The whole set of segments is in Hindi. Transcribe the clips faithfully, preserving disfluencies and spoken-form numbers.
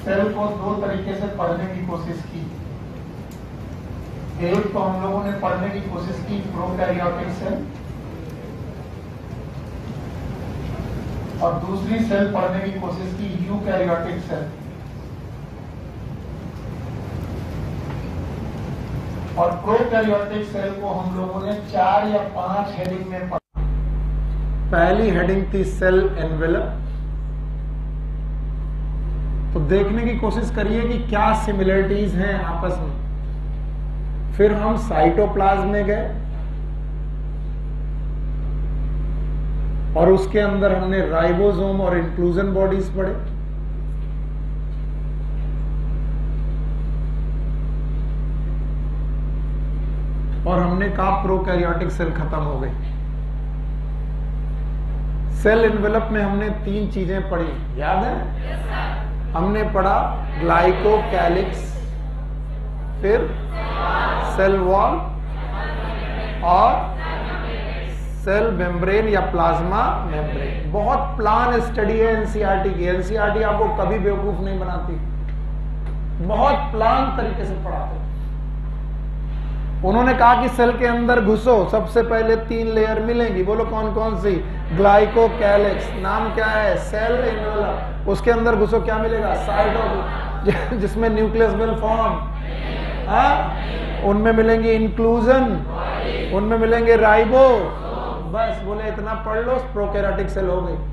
सेल को दो तरीके से पढ़ने की कोशिश की। एक तो हम लोगों ने पढ़ने की कोशिश की प्रोकैरियोटिक सेल, और दूसरी सेल पढ़ने की कोशिश की यूकैरियोटिक सेल। और प्रोकैरियोटिक सेल को हम लोगों ने चार या पांच हेडिंग में पढ़ा। पहली हेडिंग थी सेल एनवेलप। तो देखने की कोशिश करिए कि क्या सिमिलरिटीज हैं आपस में। फिर हम साइटोप्लाज्म में गए और उसके अंदर हमने राइबोसोम और इंक्लूजन बॉडीज पढ़े। और हमने कहा प्रोकैरियोटिक सेल खत्म हो गई। सेल एनवेलप में हमने तीन चीजें पढ़ी, याद है? yes, हमने पढ़ा ग्लाइकोकैलिक्स, फिर सेल वॉल और सेल मेम्ब्रेन या प्लाज्मा मेम्ब्रेन। बहुत प्लान स्टडी है एनसीईआरटी की। एनसीईआरटी आपको कभी बेवकूफ नहीं बनाती, बहुत प्लान तरीके से पढ़ाते। उन्होंने कहा कि सेल के अंदर घुसो, सबसे पहले तीन लेयर मिलेंगी। बोलो कौन कौन सी? ग्लाइकोकैलिक्स, नाम क्या है? Cell envelope. उसके अंदर घुसो, क्या मिलेगा? साइटो, जिसमें न्यूक्लियस विल फॉर्म। हाँ, उनमें मिलेंगे इंक्लूजन, उनमें मिलेंगे राइबो। बस बोले इतना पढ़ लो, प्रोकैरियोटिक सेल हो गई।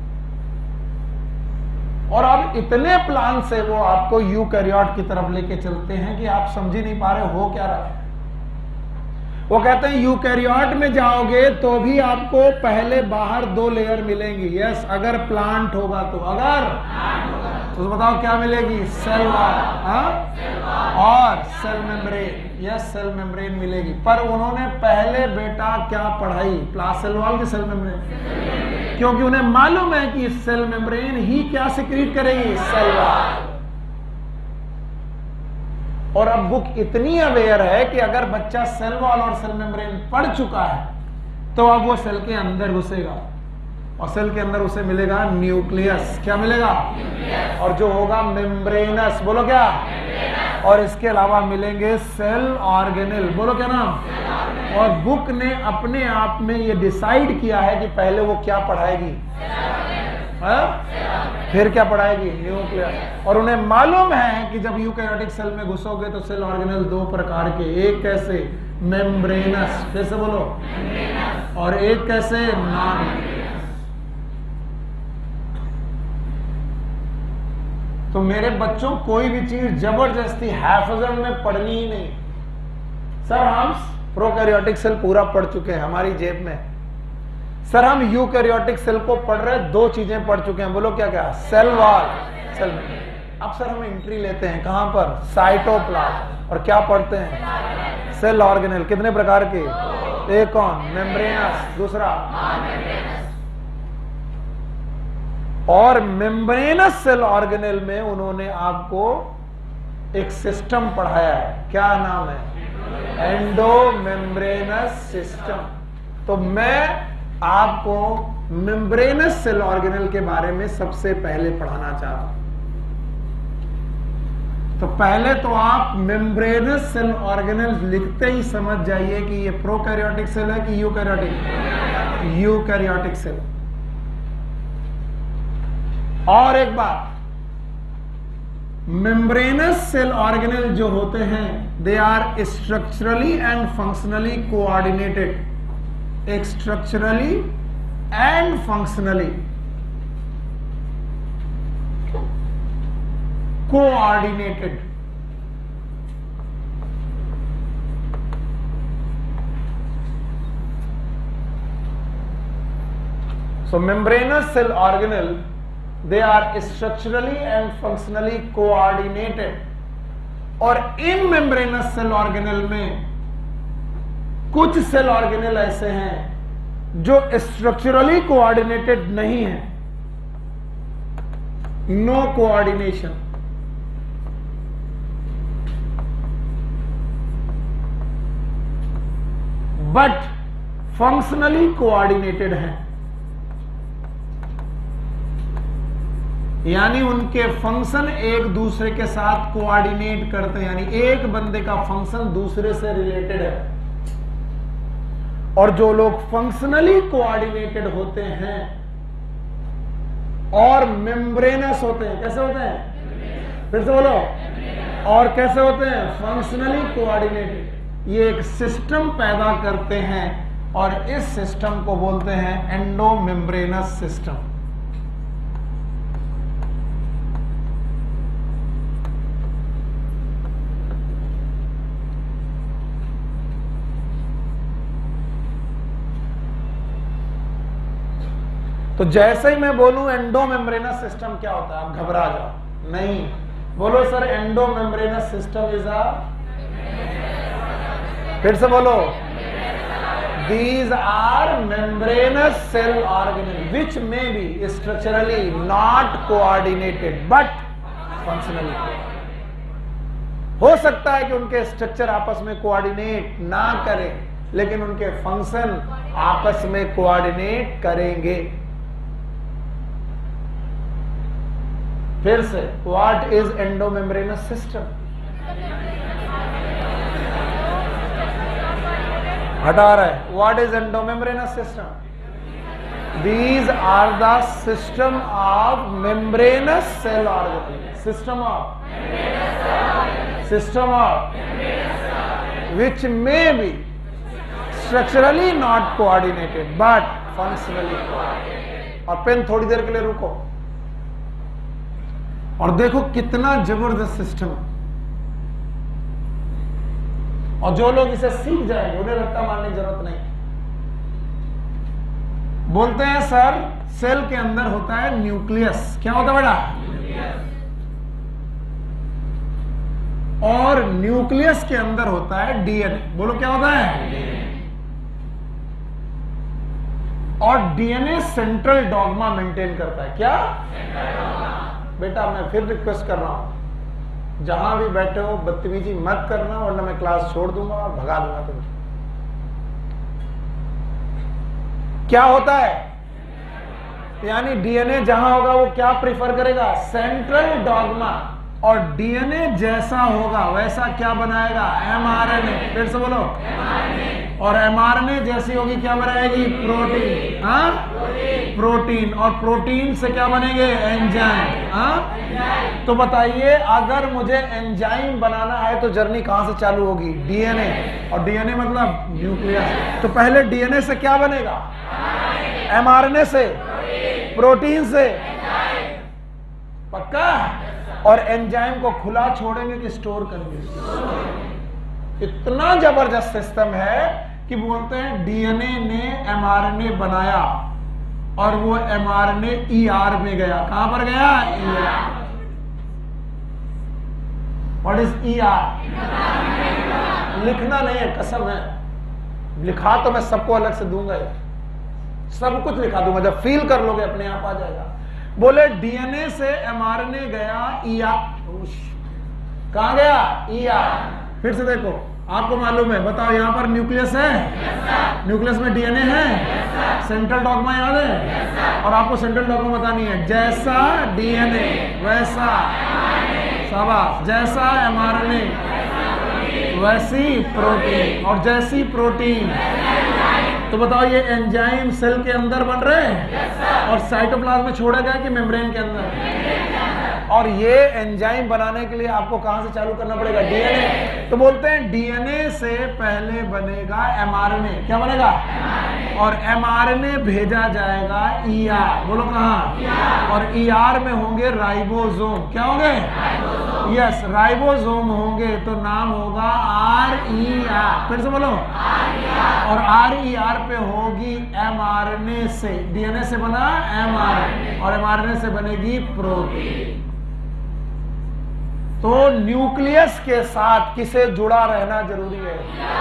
और अब इतने प्लान से वो आपको यूकैरियोट की तरफ लेके चलते हैं कि आप समझ ही नहीं पा रहे हो क्या रहा है। वो कहते हैं यूकैरियोट में जाओगे तो भी आपको पहले बाहर दो लेयर मिलेंगी। यस, अगर प्लांट होगा तो। अगर तो बताओ क्या मिलेगी? सेल वॉल और cell membrane. Yes, cell membrane मिलेगी। पर उन्होंने पहले बेटा क्या पढ़ाई? सेल वॉल की सेल मेम्ब्रेन, क्योंकि उन्हें मालूम है कि सेल मेम्ब्रेन ही क्या सिक्रीट करेगी? Cell wall. और अब बुक इतनी अवेयर है कि अगर बच्चा सेल वॉल और सेल मेम्ब्रेन पढ़ चुका है तो अब वो सेल के अंदर घुसेगा और सेल के अंदर उसे मिलेगा न्यूक्लियस। क्या मिलेगा? न्यूक्लियस। और जो होगा मेम्ब्रेनस। बोलो क्या? मेम्ब्रेनस। और इसके अलावा मिलेंगे सेल ऑर्गेनेल। बोलो क्या नाम? और बुक ने अपने आप में ये डिसाइड किया है कि पहले वो क्या पढ़ाएगी? फिर क्या पढ़ाएगी? न्यूक्लियस। और उन्हें मालूम है कि जब यूकैरियोटिक सेल में घुसोगे तो सेल ऑर्गेनेल दो प्रकार के, एक कैसे? मेम्ब्रेनस। कैसे बोलो? मेम्ब्रेनस। और एक कैसे? Non membranous. तो मेरे बच्चों, कोई भी चीज जबरदस्ती हैफजन में पढ़नी ही नहीं। सर हम प्रोकैरियोटिक सेल पूरा पढ़ चुके हैं, हमारी जेब में। सर हम यूकैरियोटिक सेल को पढ़ रहे हैं, दो चीजें पढ़ चुके हैं। बोलो क्या क्या? Cell wall, cell membrane. अब सर हम एंट्री लेते हैं कहां पर? साइटोप्लाज्म। और क्या पढ़ते हैं? Cell organelle. कितने प्रकार के? एक कौन? मेम्ब्रेनस। दूसरा और मेम्ब्रेनस सेल ऑर्गेनेल में उन्होंने आपको एक सिस्टम पढ़ाया है। क्या नाम है? Endomembranous system. तो मैं आपको मेम्ब्रेनस सेल ऑर्गेनेल के बारे में सबसे पहले पढ़ाना चाहता हूं। तो पहले तो आप मेम्ब्रेनस सेल ऑर्गेनेल लिखते ही समझ जाइए कि ये प्रोकैरियोटिक सेल है कि यूकैरियोटिक? Eukaryotic cell. और एक बात, मेम्ब्रेनस सेल ऑर्गेनेल जो होते हैं, they are structurally and functionally coordinated. Structurally and functionally coordinated. So membranous cell organelle, they are structurally and functionally coordinated. और इन membranous cell organelle में कुछ सेल ऑर्गेनेल ऐसे हैं जो स्ट्रक्चरली कोऑर्डिनेटेड नहीं है, no coordination. But functionally coordinated है। यानी उनके फंक्शन एक दूसरे के साथ कोऑर्डिनेट करते हैं, यानी एक बंदे का फंक्शन दूसरे से रिलेटेड है। और जो लोग फंक्शनली कोऑर्डिनेटेड होते हैं और मेम्ब्रेनस होते हैं, कैसे होते हैं, फिर से बोलो, और कैसे होते हैं, फंक्शनली कोऑर्डिनेटेड, ये एक सिस्टम पैदा करते हैं और इस सिस्टम को बोलते हैं एंडो मेम्ब्रेनस सिस्टम। तो जैसे ही मैं बोलूं एंडो मेम्ब्रेनस सिस्टम क्या होता है, आप घबरा जाओ नहीं, बोलो sir endo membranous system is a, फिर से बोलो, these are membranous cell organelles which may be structurally not coordinated but functionally coordinated। हो सकता है कि उनके स्ट्रक्चर आपस में कोऑर्डिनेट ना करें लेकिन उनके फंक्शन आपस में कोऑर्डिनेट करेंगे। फिर से, व्हाट इज एंडोमेम्ब्रेनस सिस्टम, हटा रहा है, what is endomembranous system, these are the system of membranous cell organelle, system of system of which may be structurally not coordinated but functionally coordinated. और पेन थोड़ी देर के लिए रुको और देखो कितना जबरदस्त सिस्टम, और जो लोग इसे सीख जाएंगे उन्हें रट्टा मारने की जरूरत नहीं। बोलते हैं सर सेल के अंदर होता है न्यूक्लियस, क्या होता है बेटा, और न्यूक्लियस के अंदर होता है डीएनए, बोलो क्या होता है, और डीएनए सेंट्रल डॉग्मा मेंटेन करता है, क्या बेटा, मैं फिर रिक्वेस्ट कर रहा हूं, जहां भी बैठे हो बदतमीजी मत करना वरना मैं क्लास छोड़ दूंगा और भगा दूंगा तुमसे। क्या होता है, यानी डीएनए जहां होगा वो क्या प्रिफर करेगा, सेंट्रल डॉग्मा, और डीएनए जैसा होगा वैसा क्या बनाएगा, एमआरएनए, फिर से बोलो, और एमआरएनए जैसी होगी क्या बनाएगी, प्रोटीन, हाँ प्रोटीन, और प्रोटीन से क्या बनेंगे, एंजाइम, हाँ। तो बताइए अगर मुझे एंजाइम बनाना है तो जर्नी कहां से चालू होगी, डीएनए, और डीएनए मतलब न्यूक्लियस, तो पहले डीएनए से क्या बनेगा, एमआरएनए से, प्रोटीन से, पक्का, और एंजाइम को खुला छोड़ेंगे कि स्टोर करेंगे। इतना जबरदस्त सिस्टम है कि बोलते हैं डीएनए ने एमआरएनए बनाया और वो एमआरएनए ईआर में गया, कहां पर गया, ईआर। व्हाट इज ईआर, लिखना नहीं है, कसम है, लिखा तो मैं सबको अलग से दूंगा यार, सब कुछ लिखा दूंगा, जब फील कर लोगे अपने आप आ जाएगा। बोले डीएनए से एमआरएनए गया ईआर, कहां गया, ईआर। फिर से देखो, आपको मालूम है, बताओ यहां पर न्यूक्लियस है, yes, न्यूक्लियस में डीएनए है, yes, सेंट्रल डॉग्मा याद है, yes, और आपको सेंट्रल डॉग्मा बतानी है, जैसा डीएनए वैसा, शाबाश, जैसा एमआरएनए वैसी प्रोटीन, और जैसी प्रोटीन, तो बताओ ये एंजाइम सेल के अंदर बन रहे हैं, yes, और साइटोप्लाज्म में छोड़ा गया कि मेम्ब्रेन के अंदर, और ये एंजाइम बनाने के लिए आपको कहां से चालू करना पड़ेगा, डीएनए। तो बोलते हैं डीएनए से पहले बनेगा एमआरएनए, क्या बनेगा, और एमआरएनए भेजा जाएगा ईआर, बोलो कहां, और ईआर में होंगे राइबोसोम, क्या होंगे, यस, राइबोसोम होंगे, तो नाम होगा आरईआर, फिर से बोलो, और आरईआर पे होगी एमआरएनए से, डीएनए से बना एमआरएनए, और एमआरएनए से बनेगी प्रोटीन। तो न्यूक्लियस के साथ किसे जुड़ा रहना जरूरी है,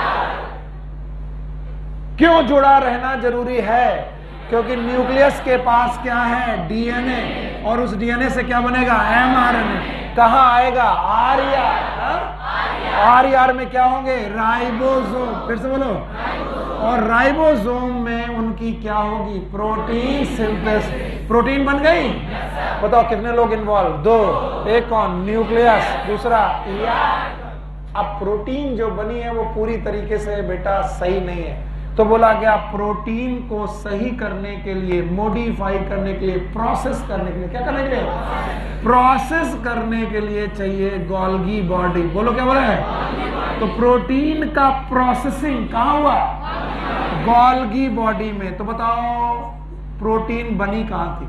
क्यों जुड़ा रहना जरूरी है, क्योंकि न्यूक्लियस के पास क्या है, डीएनए, और उस डीएनए से क्या बनेगा, एमआरएनए, कहां आएगा, आरईआर, आरईआर में क्या होंगे, राइबोसोम, फिर से बोलो, और राइबोसोम में उनकी क्या होगी, प्रोटीन सिंथेसिस, प्रोटीन बन गई? बताओ कितने लोग इन्वॉल्व? दो। एक कौन? न्यूक्लियस, दूसरा ईआर। अब प्रोटीन जो बनी है वो पूरी तरीके से बेटा सही नहीं है, तो बोला गया प्रोटीन को सही करने के लिए, मॉडिफाई करने के लिए, प्रोसेस करने के लिए, क्या करने के लिए? प्रोसेस करने के लिए चाहिए गोल्गी बॉडी। बोलो क्या बोला है? तो प्रोटीन का प्रोसेसिंग कहां हुआ? गोल्गी बॉडी में। तो बताओ प्रोटीन बनी कहां थी?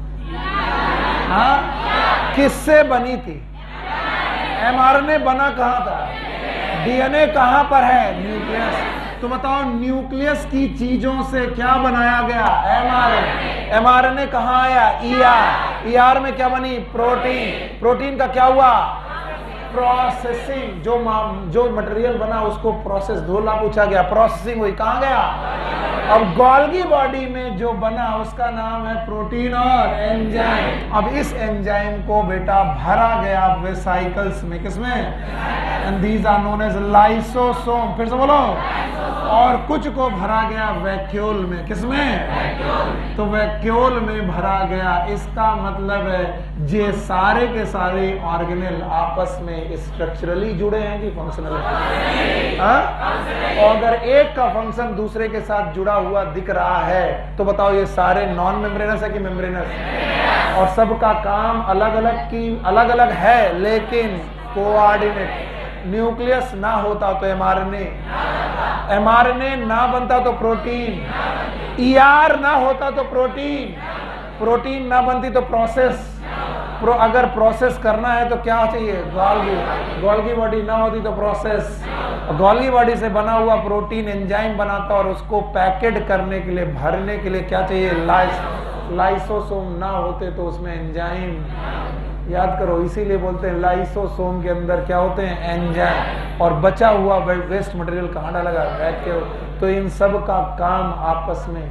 हाँ, किससे बनी थी? एमआरएनए बना कहां था? डीएनए कहां पर है? न्यूक्लियस। तो बताओ न्यूक्लियस की चीजों से क्या बनाया गया? एमआरएनए। एमआरएनए कहां आया? ईआर। ईआर में क्या बनी? प्रोटीन। प्रोटीन का क्या हुआ? प्रोसेसिंग। जो जो मटेरियल बना उसको प्रोसेस, धोला पूछा गया, प्रोसेसिंग हुई, कहां गया? अब गोल्गी बॉडी में जो बना उसका नाम है प्रोटीन और एंजाइम। अब इस एंजाइम को बेटा भरा गया वेसाइकल्स में। किसमें? And these are known as lysosome. फिर से बोलो। और कुछ को भरा गया वैक्यूल में। किसमें? तो वैक्यूल में भरा गया। इसका मतलब है ये सारे के सारे ऑर्गेनेल आपस में स्ट्रक्चरली जुड़े हैं कि फंक्शनल है? और अगर एक का फंक्शन दूसरे के साथ जुड़ा हुआ दिख रहा है तो बताओ ये सारे नॉन मेम्ब्रेनस है कि मेम्ब्रेनस? और सबका काम अलग अलग की अलग अलग है लेकिन कोऑर्डिनेट। न्यूक्लियस ना होता तो एमआरएनए, एमआरएनए ना बनता तो प्रोटीन, ईआर ना होता तो प्रोटीन, प्रोटीन ना बनती तो प्रोसेस। प्रो, अगर प्रोसेस करना है तो क्या चाहिए? गोल्गी। गोल्गी बॉडी ना होती तो प्रोसेस। गोल्गी बॉडी से बना हुआ प्रोटीन एंजाइम बनाता और उसको पैकेट करने के लिए, भरने के लिए क्या चाहिए? लाइस लाइसोसोम ना होते तो उसमें एंजाइम। याद करो, इसीलिए बोलते हैं लाइसोसोम के अंदर क्या होते हैं? एंजाइम। और बचा हुआ वेस्ट मटेरियल कहाँ डाला गया? वैक्यूल। तो इन सब का काम आपस में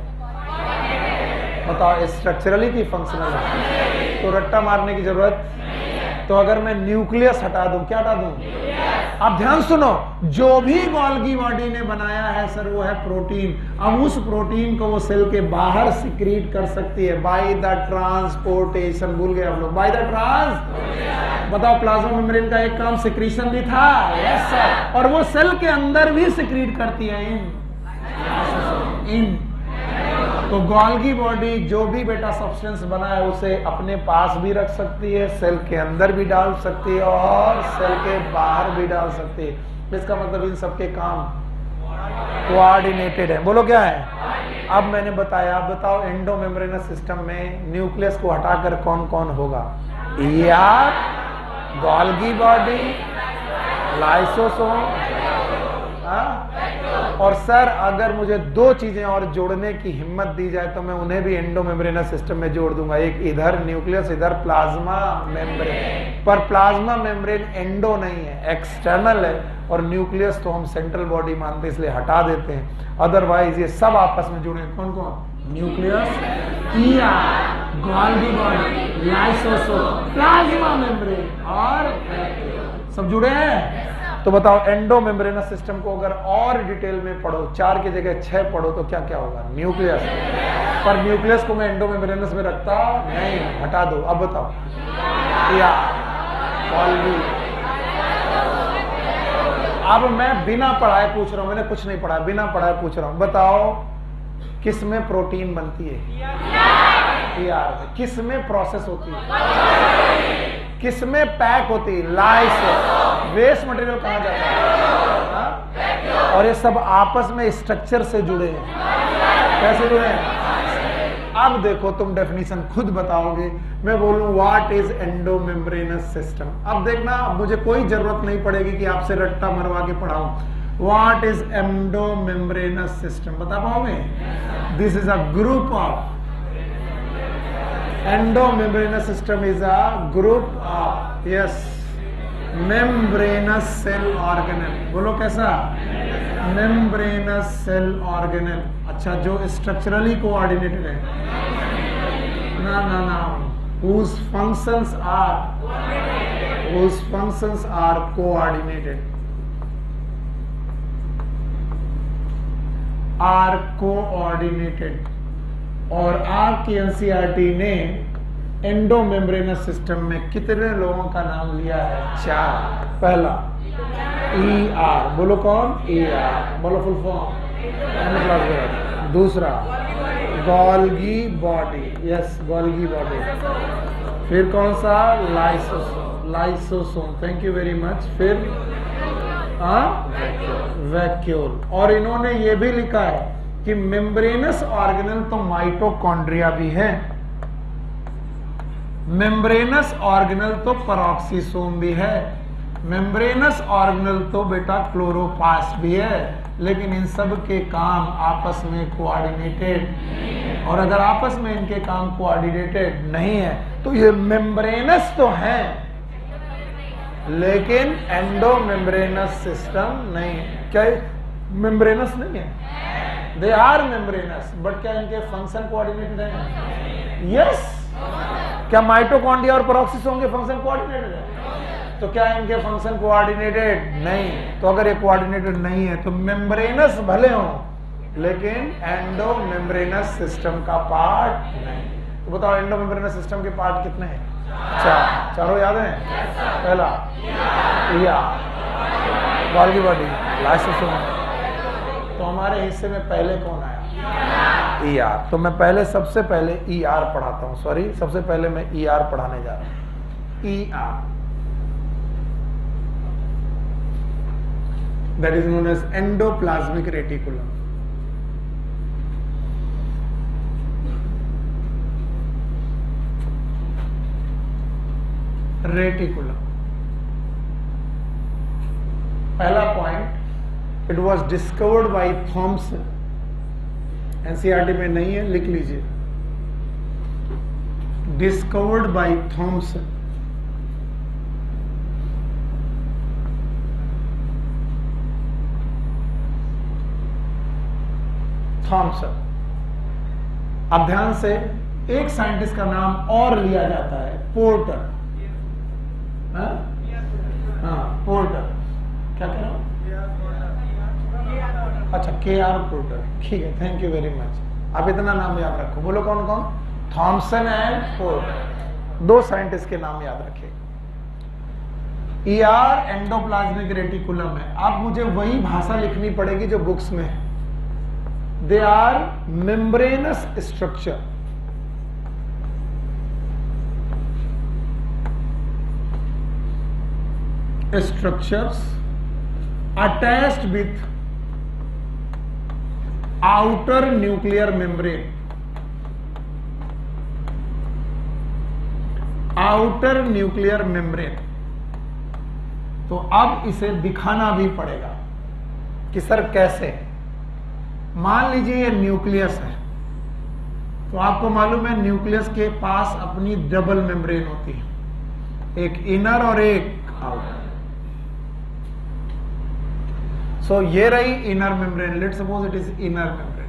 बताओ स्ट्रक्चरली की फंक्शनल है? तो रट्टा मारने की जरूरत। तो अगर मैं न्यूक्लियस हटा दूं, क्या हटा दूं? अब ध्यान सुनो, जो भी गोल्गी बॉडी ने बनाया है सर वो है प्रोटीन। अब उस प्रोटीन को वो सेल के बाहर सिक्रीट कर सकती है बाय द ट्रांसपोर्टेशन। भूल गए आप लोग? By the trans. बताओ प्लाज्मा मेम्ब्रेन का एक काम सिक्रीशन भी था। Yes sir. और वो सेल के अंदर भी सिक्रीट करती है इन इन तो गोल्गी बॉडी जो भी बेटा सब्सटेंस बना है उसे अपने पास भी रख सकती है, सेल के अंदर भी डाल सकती है और सेल के बाहर भी डाल सकती है। इसका मतलब इन सबके काम कोऑर्डिनेटेड है। बोलो क्या है? अब मैंने बताया, अब बताओ एंडोमेम्ब्रेनस सिस्टम में न्यूक्लियस को हटाकर कौन कौन होगा? ER, Golgi body, lysosome. और सर अगर मुझे दो चीजें और जोड़ने की हिम्मत दी जाए तो मैं उन्हें भी एंडोमेम्ब्रेनस सिस्टम में जोड़ दूंगा। एक इधर न्यूक्लियस, इधर प्लाज्मा मेम्ब्रेन। पर प्लाज्मा मेम्ब्रेन एंडो नहीं है, एक्सटर्नल है। और न्यूक्लियस तो हम सेंट्रल बॉडी मानते हैं इसलिए हटा देते हैं। अदरवाइज ये सब आपस में जुड़े। कौन कौन? Nucleus, ER, Golgi body, lysosome, plasma membrane और सब जुड़े हैं। तो बताओ एंडोमेम्ब्रेनस सिस्टम को अगर और डिटेल में पढ़ो, चार की जगह छह पढ़ो तो क्या क्या होगा? न्यूक्लियस। पर न्यूक्लियस को मैं एंडोमेम्ब्रेनस में रखता नहीं, हटा दो। अब बताओ ईआर, गोल्गी। अब मैं बिना पढ़ाए पूछ रहा हूं, मैंने कुछ नहीं पढ़ा, बिना पढ़ाए पूछ रहा हूं। बताओ किस में प्रोटीन बनती है? ईआर। किस में प्रोसेस होती है? किस में पैक होती है? लाइस। वेस्ट मटेरियल कहां जाता है? और ये सब आपस में स्ट्रक्चर से जुड़े हैं। कैसे जुड़े हैं? अब देखो तुम डेफिनेशन खुद बताओगे। मैं बोलूं व्हाट इज एंडोमेम्ब्रेनस सिस्टम। अब देखना, मुझे कोई जरूरत नहीं पड़ेगी कि आपसे रट्टा मरवा के पढ़ाऊं। व्हाट इज एंडोमेम्ब्रेनस सिस्टम बता पाओगे? This is a group of Endomembranous system is a group of yes membranous cell organelle. बोलो कैसा? membranous cell organelle। अच्छा, जो structurally coordinated है। ना ना ना whose functions are whose functions are coordinated are coordinated और आपकी एनसीईआरटी ने एंडो मेम्ब्रेनस सिस्टम में कितने लोगों का नाम लिया है? चार। पहला ई आर, बोलो कौन? ई आर, बोलो फुल फॉर्म। दूसरा Golgi body, yes Golgi body. फिर कौन सा? Lysosome, lysosome, thank you very much. फिर वैक्यूल। और इन्होंने ये भी लिखा है कि मेम्ब्रेनस ऑर्गेनल तो माइटोकॉन्ड्रिया भी है, मेम्ब्रेनस ऑर्गेनल तो पेरोक्सीसोम भी है, मेम्ब्रेनस ऑर्गेनल तो बेटा क्लोरोप्लास्ट भी है, लेकिन इन सब के काम आपस में कोऑर्डिनेटेड, और अगर आपस में इनके काम कोऑर्डिनेटेड नहीं है तो ये मेम्ब्रेनस तो है लेकिन एंडो मेम्ब्रेनस सिस्टम नहीं है। क्या मेम्ब्रेनस नहीं है? दे आर मेम्ब्रेनस, बट क्या इनके फंक्शन कोऑर्डिनेटेड है? यस। क्या माइटोकॉन्ड्रिया और पेरोक्सीसोम के फंक्शन कोऑर्डिनेटेड है? तो क्या इनके फंक्शन कोऑर्डिनेटेड? नहीं। तो अगर ये कोऑर्डिनेटेड नहीं है तो मेम्ब्रेनस भले हो लेकिन एंडो मेम्ब्रेनस सिस्टम का पार्ट नहीं। तो बताओ एंडो मेम्ब्रेनस सिस्टम के पार्ट कितने हैं? चार। चारों याद हैं? पहला E R, Golgi body, lysosome. तो हमारे हिस्से में पहले कौन आया? E R. तो मैं पहले सबसे पहले ई आर पढ़ाता हूँ, सॉरी सबसे पहले मैं ई आर पढ़ाने जा रहा हूँ। E R that is known as endoplasmic reticulum. Reticulum, पहला point, it was discovered by Thomson. NCERT में नहीं है, लिख लीजिए, डिस्कवर्ड बाय थॉमसन। थॉमसन। अब ध्यान से, एक साइंटिस्ट का नाम और लिया जाता है, पोर्टर। हाँ, हाँ पोर्टर। क्या कह रहा हूं? अच्छा, के आर पोर्टर, ठीक है, थैंक यू वेरी मच। आप इतना नाम याद रखो। बोलो कौन कौन? थॉमसन एंड पोर्टर, दो साइंटिस्ट के नाम याद रखे। ई आर एंडोप्लाज्मिक रेटिकुलम है। अब मुझे वही भाषा लिखनी पड़ेगी जो बुक्स में है। They are membranous structure, structures attached with outer nuclear membrane, outer nuclear membrane। तो अब इसे दिखाना भी पड़ेगा कि सर कैसे। मान लीजिए ये न्यूक्लियस है, तो आपको मालूम है न्यूक्लियस के पास अपनी डबल मेम्ब्रेन होती है, एक इनर और एक आउटर। सो so, ये रही inner membrane, let suppose it is inner membrane,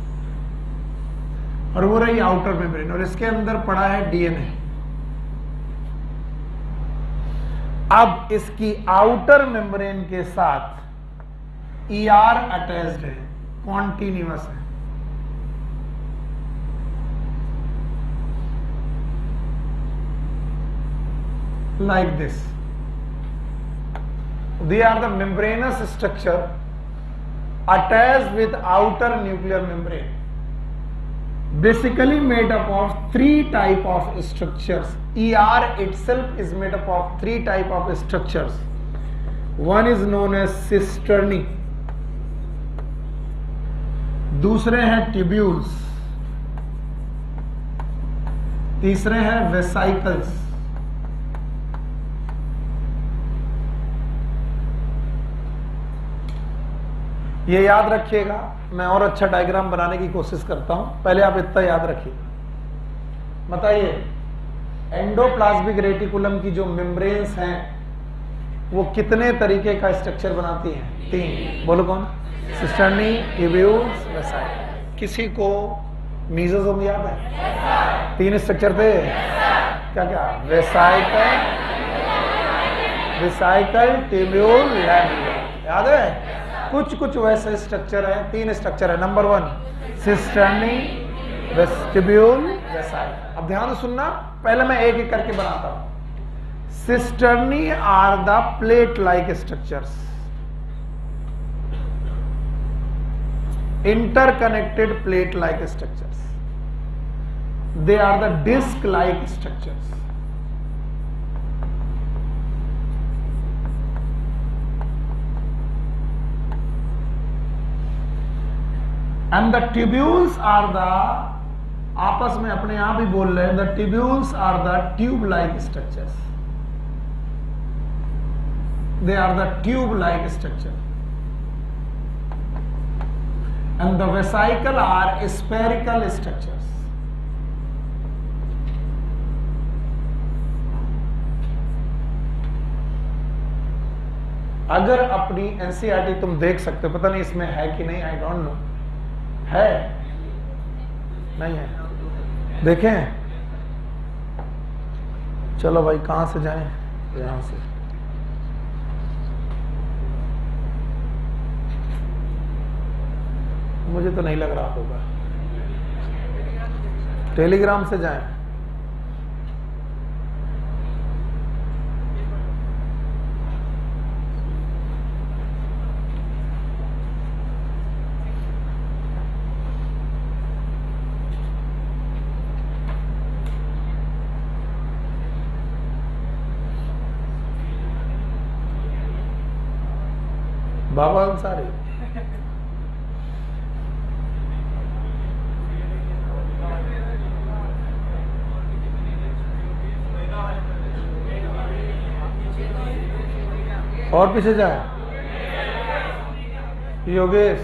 और वो रही आउटर मेम्ब्रेन, और इसके अंदर पड़ा है डीएनए। अब इसकी आउटर मेम्ब्रेन के साथ ईआर अटैच्ड है, कॉन्टिन्यूअस है। Like this, they are the membranous structure attached with outer nuclear membrane, basically made up of three type of structures. E R itself is made up of three type of structures. One is known as cisternae, दूसरे हैं tubules, तीसरे हैं vesicles, ये याद रखिएगा। मैं और अच्छा डायग्राम बनाने की कोशिश करता हूं, पहले आप इतना याद रखिए। बताइए, एंडोप्लाज्मिक रेटिकुलम की जो मेम्ब्रेन्स हैं वो कितने तरीके का स्ट्रक्चर बनाती हैं? तीन। बोलो कौन? Cisternae, tubules, vesicle. किसी को मीजोसोम याद है? तीन स्ट्रक्चर थे, क्या क्या? Vesicle, vesicle, tubule, lamella. याद है? कुछ कुछ वैसे स्ट्रक्चर है, तीन स्ट्रक्चर है। Number one cisternae, vestibule, vesicle. अब ध्यान से सुनना, पहले मैं एक एक करके बनाता हूं। Cisternae are the plate like structures, interconnected plate like structures, they are the disc like structures, and the tubules are the, आपस में अपने आप ही बोल रहे हैं, the tubules are the tube like structures, they are the tube like structure, and the vesicle are spherical structures. अगर अपनी एनसीईआरटी तुम देख सकते हो, पता नहीं इसमें है कि नहीं, आई डोंट नो, है नहीं है, देखें। चलो भाई, कहां से जाएं? यहां से। मुझे तो नहीं लग रहा होगा, टेलीग्राम से जाएं। बाबा अंसारी, और पीछे जाए, योगेश,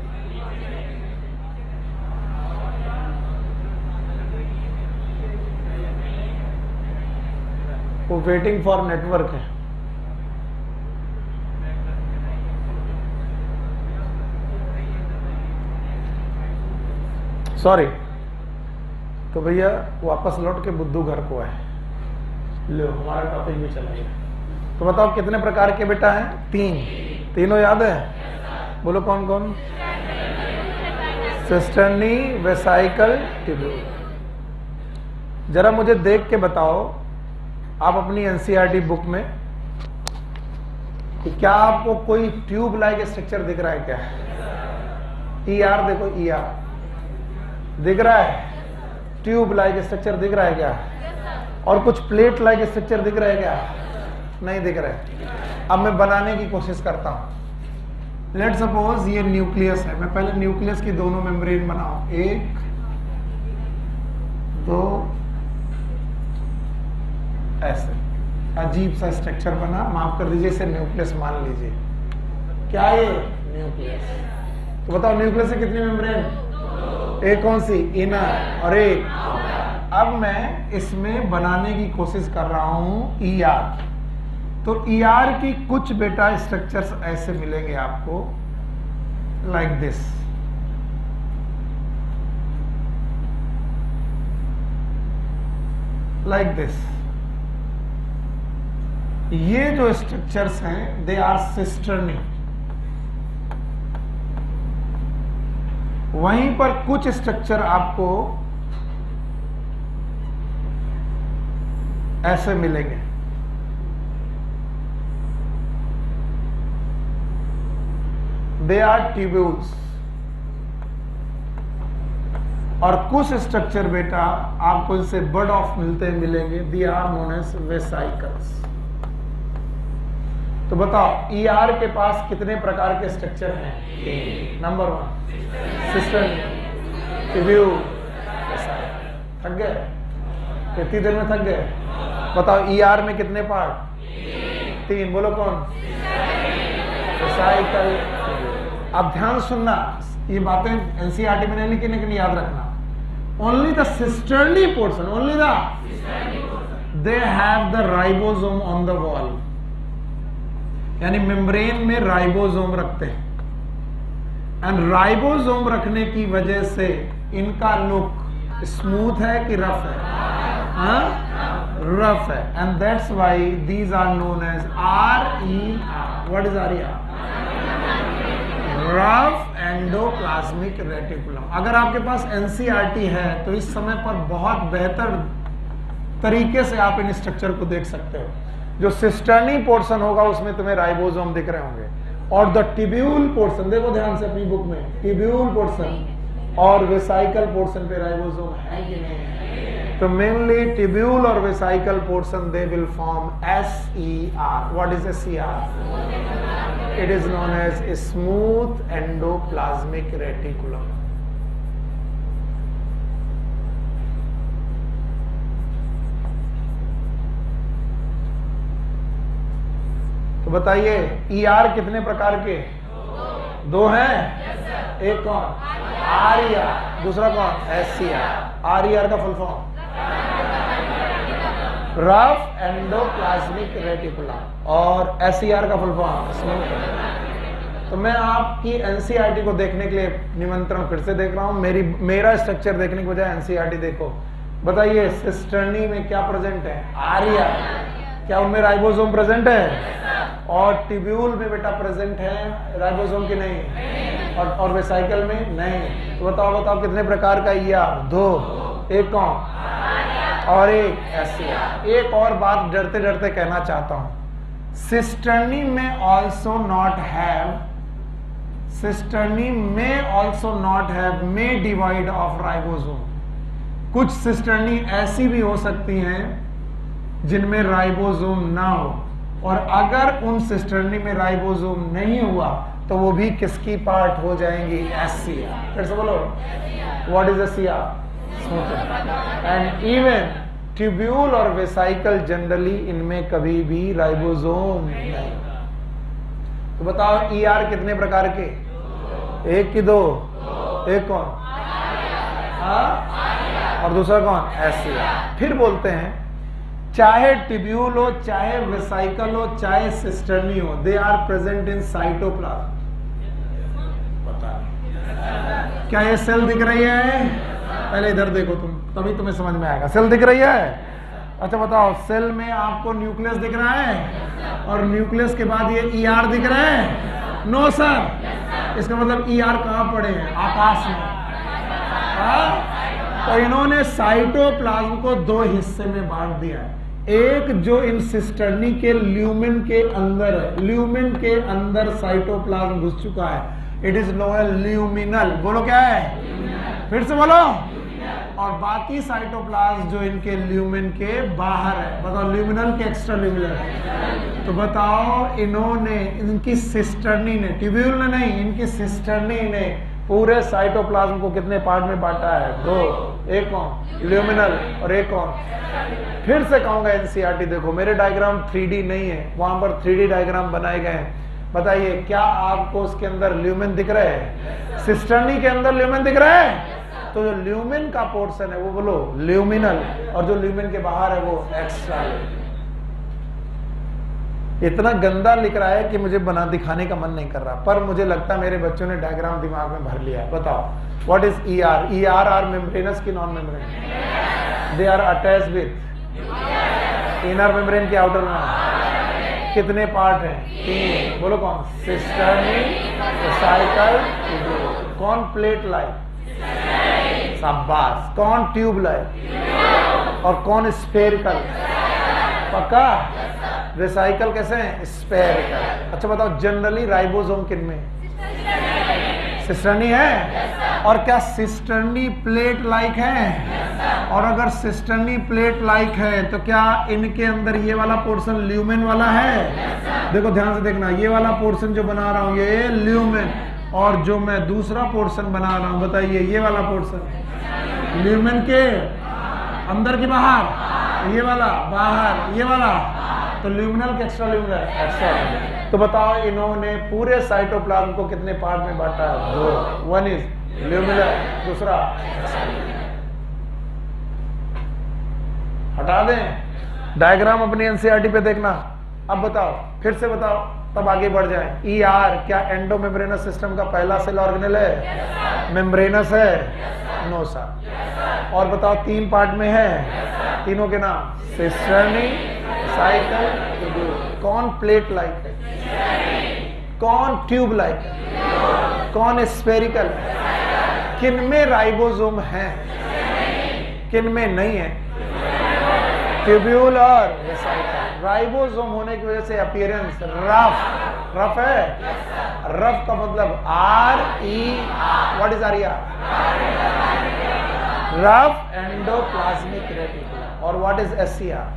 वो वेटिंग फॉर नेटवर्क है। सॉरी, तो भैया वापस लौट के बुद्धू घर को आए। लो, हमारा टॉपिक भी चला गया। तो बताओ कितने प्रकार के बेटा हैं? तीन। तीनों याद है? बोलो कौन कौन? Cisternae, vesicle, tubule. जरा मुझे देख के बताओ आप अपनी एनसीईआरटी बुक में कि क्या आपको कोई ट्यूब लाइक स्ट्रक्चर दिख रहा है क्या? ई आर देखो, ई आर दिख रहा है? ट्यूब लाइक स्ट्रक्चर दिख रहा है क्या? और कुछ प्लेट लाइक स्ट्रक्चर दिख रहा है क्या? नहीं दिख रहा है। अब मैं बनाने की कोशिश करता हूं। लेट सपोज ये न्यूक्लियस है, मैं पहले न्यूक्लियस की दोनों मेम्ब्रेन बनाऊं, एक दो, ऐसे अजीब सा स्ट्रक्चर बना, माफ कर दीजिए, इसे न्यूक्लियस मान लीजिए। क्या ये न्यूक्लियस? तो बताओ न्यूक्लियस से कितनी मेम्ब्रेन? एक कौन सी? इनर, और एक। अब मैं इसमें बनाने की कोशिश कर रहा हूं ई आर। तो ई आर की कुछ बेटा स्ट्रक्चर्स ऐसे मिलेंगे आपको, लाइक दिस। Like this. ये जो स्ट्रक्चर्स हैं, दे आर सिस्टर्नी। वहीं पर कुछ स्ट्रक्चर आपको ऐसे मिलेंगे। They are tubules. और कुछ स्ट्रक्चर बेटा आपको इनसे बर्ड ऑफ मिलते मिलेंगे, they are known as vesicles. तो बताओ ई आर के पास कितने प्रकार के स्ट्रक्चर हैं? नंबर वन सिस्टर्नी, ट्यूब्यूल, थक गए? कितनी देर में थक गए? बताओ ई आर में कितने पार्ट? तीन। बोलो कौन? वेसाइकल। अब ध्यान सुनना, ये बातें एनसीईआरटी में नहीं लिखी, लेकिन याद रखना। Only the cisternae portion, only the they have the ribosome on the wall, यानी मेम्ब्रेन में राइबोसोम रखते हैं। एंड राइबोसोम रखने की वजह से इनका लुक स्मूथ है कि रफ है? हाँ, रफ है। And that's why these are known as R E R. What is R E R? Rough endoplasmic reticulum. अगर आपके पास एनसीईआरटी है तो इस समय पर बहुत बेहतर तरीके से आप इन स्ट्रक्चर को देख सकते हो। जो सिस्टर्नी पोर्शन होगा उसमें तुम्हें राइबोसोम दिख रहे होंगे, और द टिब्यूल पोर्शन, देखो ध्यान से अपनी बुक में, टिब्यूल पोर्शन और वेसाइकल पोर्शन पे राइबोसोम है कि नहीं है। तो मेनली टिब्यूल और vesicle portion they will form S E R. What is S E R? It is known as smooth endoplasmic reticulum. तो बताइए ई आर कितने प्रकार के? दो हैं। एक कौन? आर ई आर, दूसरा कौन? S C R. R E R का full form rough endoplasmic reticulum, और एस ई आर का फुल फॉर्म स्मूथ। तो मैं आपकी एनसीईआरटी को देखने के लिए निमंत्रण फिर से देख रहा हूं। मेरी मेरा स्ट्रक्चर देखने के बजाय एनसीईआरटी देखो। बताइए सिस्टर्नी में क्या प्रेजेंट है? R E R. क्या उनमें राइबोसोम प्रेजेंट है? और टिब्यूल में बेटा प्रेजेंट है राइबोसोम की नहीं, और और वेसाइकल में नहीं। तो बताओ बताओ कितने प्रकार का ई आर? दो। एक कौन? और एक एस सी आर। एक और बात डरते डरते कहना चाहता हूं, सिस्टर्नी में ऑल्सो नॉट हैव, सिस्टर्नी में also not have may divide of ribosome. कुछ सिस्टर्नी ऐसी भी हो सकती हैं जिनमें राइबोसोम ना हो, और अगर उन सिस्टर्नी में राइबोसोम नहीं हुआ तो वो भी किसकी पार्ट हो जाएंगी? S C R. फिर से बोलो, what is S C R? And even tubule और वेसाइकल जनरली इनमें कभी भी राइबोसोम नहीं। तो बताओ ई आर कितने प्रकार के? एक की दो? एक कौन? हाँ, और दूसरा कौन? S C R. फिर बोलते हैं चाहे टिब्यूल हो, चाहे वेसाइकल हो, चाहे सिस्टर्नी हो, they are present in cytoplasm. पता नहीं क्या ये सेल दिख रही है? पहले इधर देखो तुम, तभी तुम्हें समझ में आएगा। सेल दिख रही है? अच्छा बताओ, सेल में आपको न्यूक्लियस दिख रहा है, और न्यूक्लियस के बाद ये ई आर दिख रहा है? No sir. इसका मतलब ई आर कहां पड़े हैं? आकाश में। हाँ? तो इन्होंने साइटोप्लाज्म को दो हिस्से में बांट दिया है। एक जो इन सिस्टर्नी के ल्यूमेन के अंदर है, ल्यूमेन के अंदर साइटोप्लाज्म घुस चुका है, इट इज नोन ल्यूमिनल। बोलो क्या है? फिर से बोलो। और बाकी साइटोप्लाज्म जो इनके ल्यूमेन के बाहर है, बताओ ल्यूमिनल के एक्स्ट्रा ल्यूमिनल। तो बताओ इन्होंने, इनकी सिस्टर्नी ने, ट्यूब्यूल ने नहीं, इनकी सिस्टर्नी ने पूरे साइटोप्लाज्म को कितने पार्ट में बांटा है? दो। एक कौन? ल्यूमिनल, और एक कौन? फिर से कहूंगा एनसीईआरटी देखो, मेरे डायग्राम थ्री डी नहीं है, वहां पर थ्री डी डायग्राम बनाए गए हैं। बताइए क्या आपको उसके अंदर ल्यूमेन दिख रहे हैं? सिस्टर्नी के अंदर ल्यूमेन दिख रहा है? तो जो ल्यूमेन का पोर्शन है वो बोलो ल्यूमिनल, और जो ल्यूमेन के बाहर है वो एक्स्ट्रा। इतना गंदा लिख रहा है कि मुझे बना दिखाने का मन नहीं कर रहा, पर मुझे लगता है मेरे बच्चों ने डायग्राम दिमाग में भर लिया है। बताओ what is E R? E R are membranous की non membrane? They are attach with inner membrane के आउटर में। कितने पार्ट हैं? तीन। बोलो कौन? Cisternae, vesicle, tubule. कौन प्लेट लाइक? शाबाश। कौन ट्यूब लाइक? और कौन स्फेरिकल? पक्का? वेसाइकल कैसे हैं? स्फेरिकल। अच्छा बताओ जनरली राइबोसोम किन में? सिस्टर्नी है? और क्या सिस्टर्नी प्लेट लाइक है? और अगर सिस्टर्नी प्लेट लाइक है तो क्या इनके अंदर ये वाला पोर्शन ल्यूमेन वाला है? देखो ध्यान से देखना, ये वाला पोर्शन जो बना रहा हूं ये ल्यूमेन, और जो मैं दूसरा पोर्शन बना रहा हूं, बताइए ये वाला पोर्शन ल्यूमेन के अंदर की बाहर, ये वाला बाहर, ये वाला तो ल्यूमिनल के एक्स्ट्रा ल्यूमिनल एक्स्ट्रा। तो बताओ इन्होंने पूरे साइटोप्लाज्म को कितने पार्ट में बांटा है? दो। वन इज ल्यूमिनल, दूसरा हटा दें। डायग्राम अपनी एनसीईआरटी पे देखना। अब बताओ, फिर से बताओ, तब आगे बढ़ जाए। ई आर क्या एंडोमेम्ब्रेनस सिस्टम का पहला सेल ऑर्गेनेल है? मेम्ब्रेनस है? No sir. और बताओ तीन पार्ट में है, तीनों के नाम? Cisternae, cycle, tubule. कौन प्लेट लाइक है? कौन ट्यूब लाइक है, कौन स्फेरिकल है, किन में राइबोसोम है, किन में नहीं है, ट्यूब्यूल और वेसाइकल। राइबोसोम होने की वजह से अपीयरेंस रफ, रफ है, रफ का मतलब R E R, what is R E R, rough endoplasmic reticulum. और what is S C R,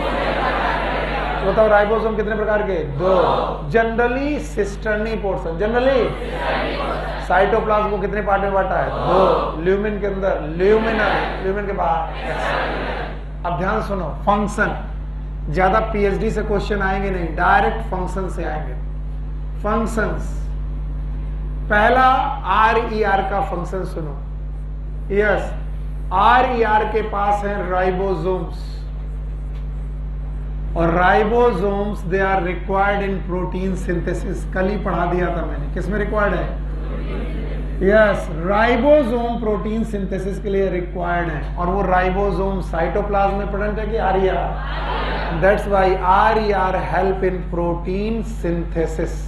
बताओ राइबोसोम कितने प्रकार के, दो। Generally cisternae portion, generally cytoplasm को कितने पार्ट में बांटा है, दो। ल्यूमिन के अंदर, ल्यूमिनल, ल्यूमिन के बाहर। अब ध्यान सुनो, फंक्शन ज्यादा पीएचडी से क्वेश्चन आएंगे नहीं, डायरेक्ट फंक्शन से आएंगे। फंक्शंस, पहला आर ई आर का फंक्शन सुनो। यस, आर ई आर के पास है राइबोसोम्स, और ribosomes they are required in protein synthesis. कल ही पढ़ा दिया था मैंने, किसमें रिक्वायर्ड है, यस, राइबोसोम प्रोटीन सिंथेसिस के लिए रिक्वायर्ड है। और वो राइबोसोम साइटोप्लाज्म में प्रेजेंट है कि R E R, that's why R E R help in protein synthesis.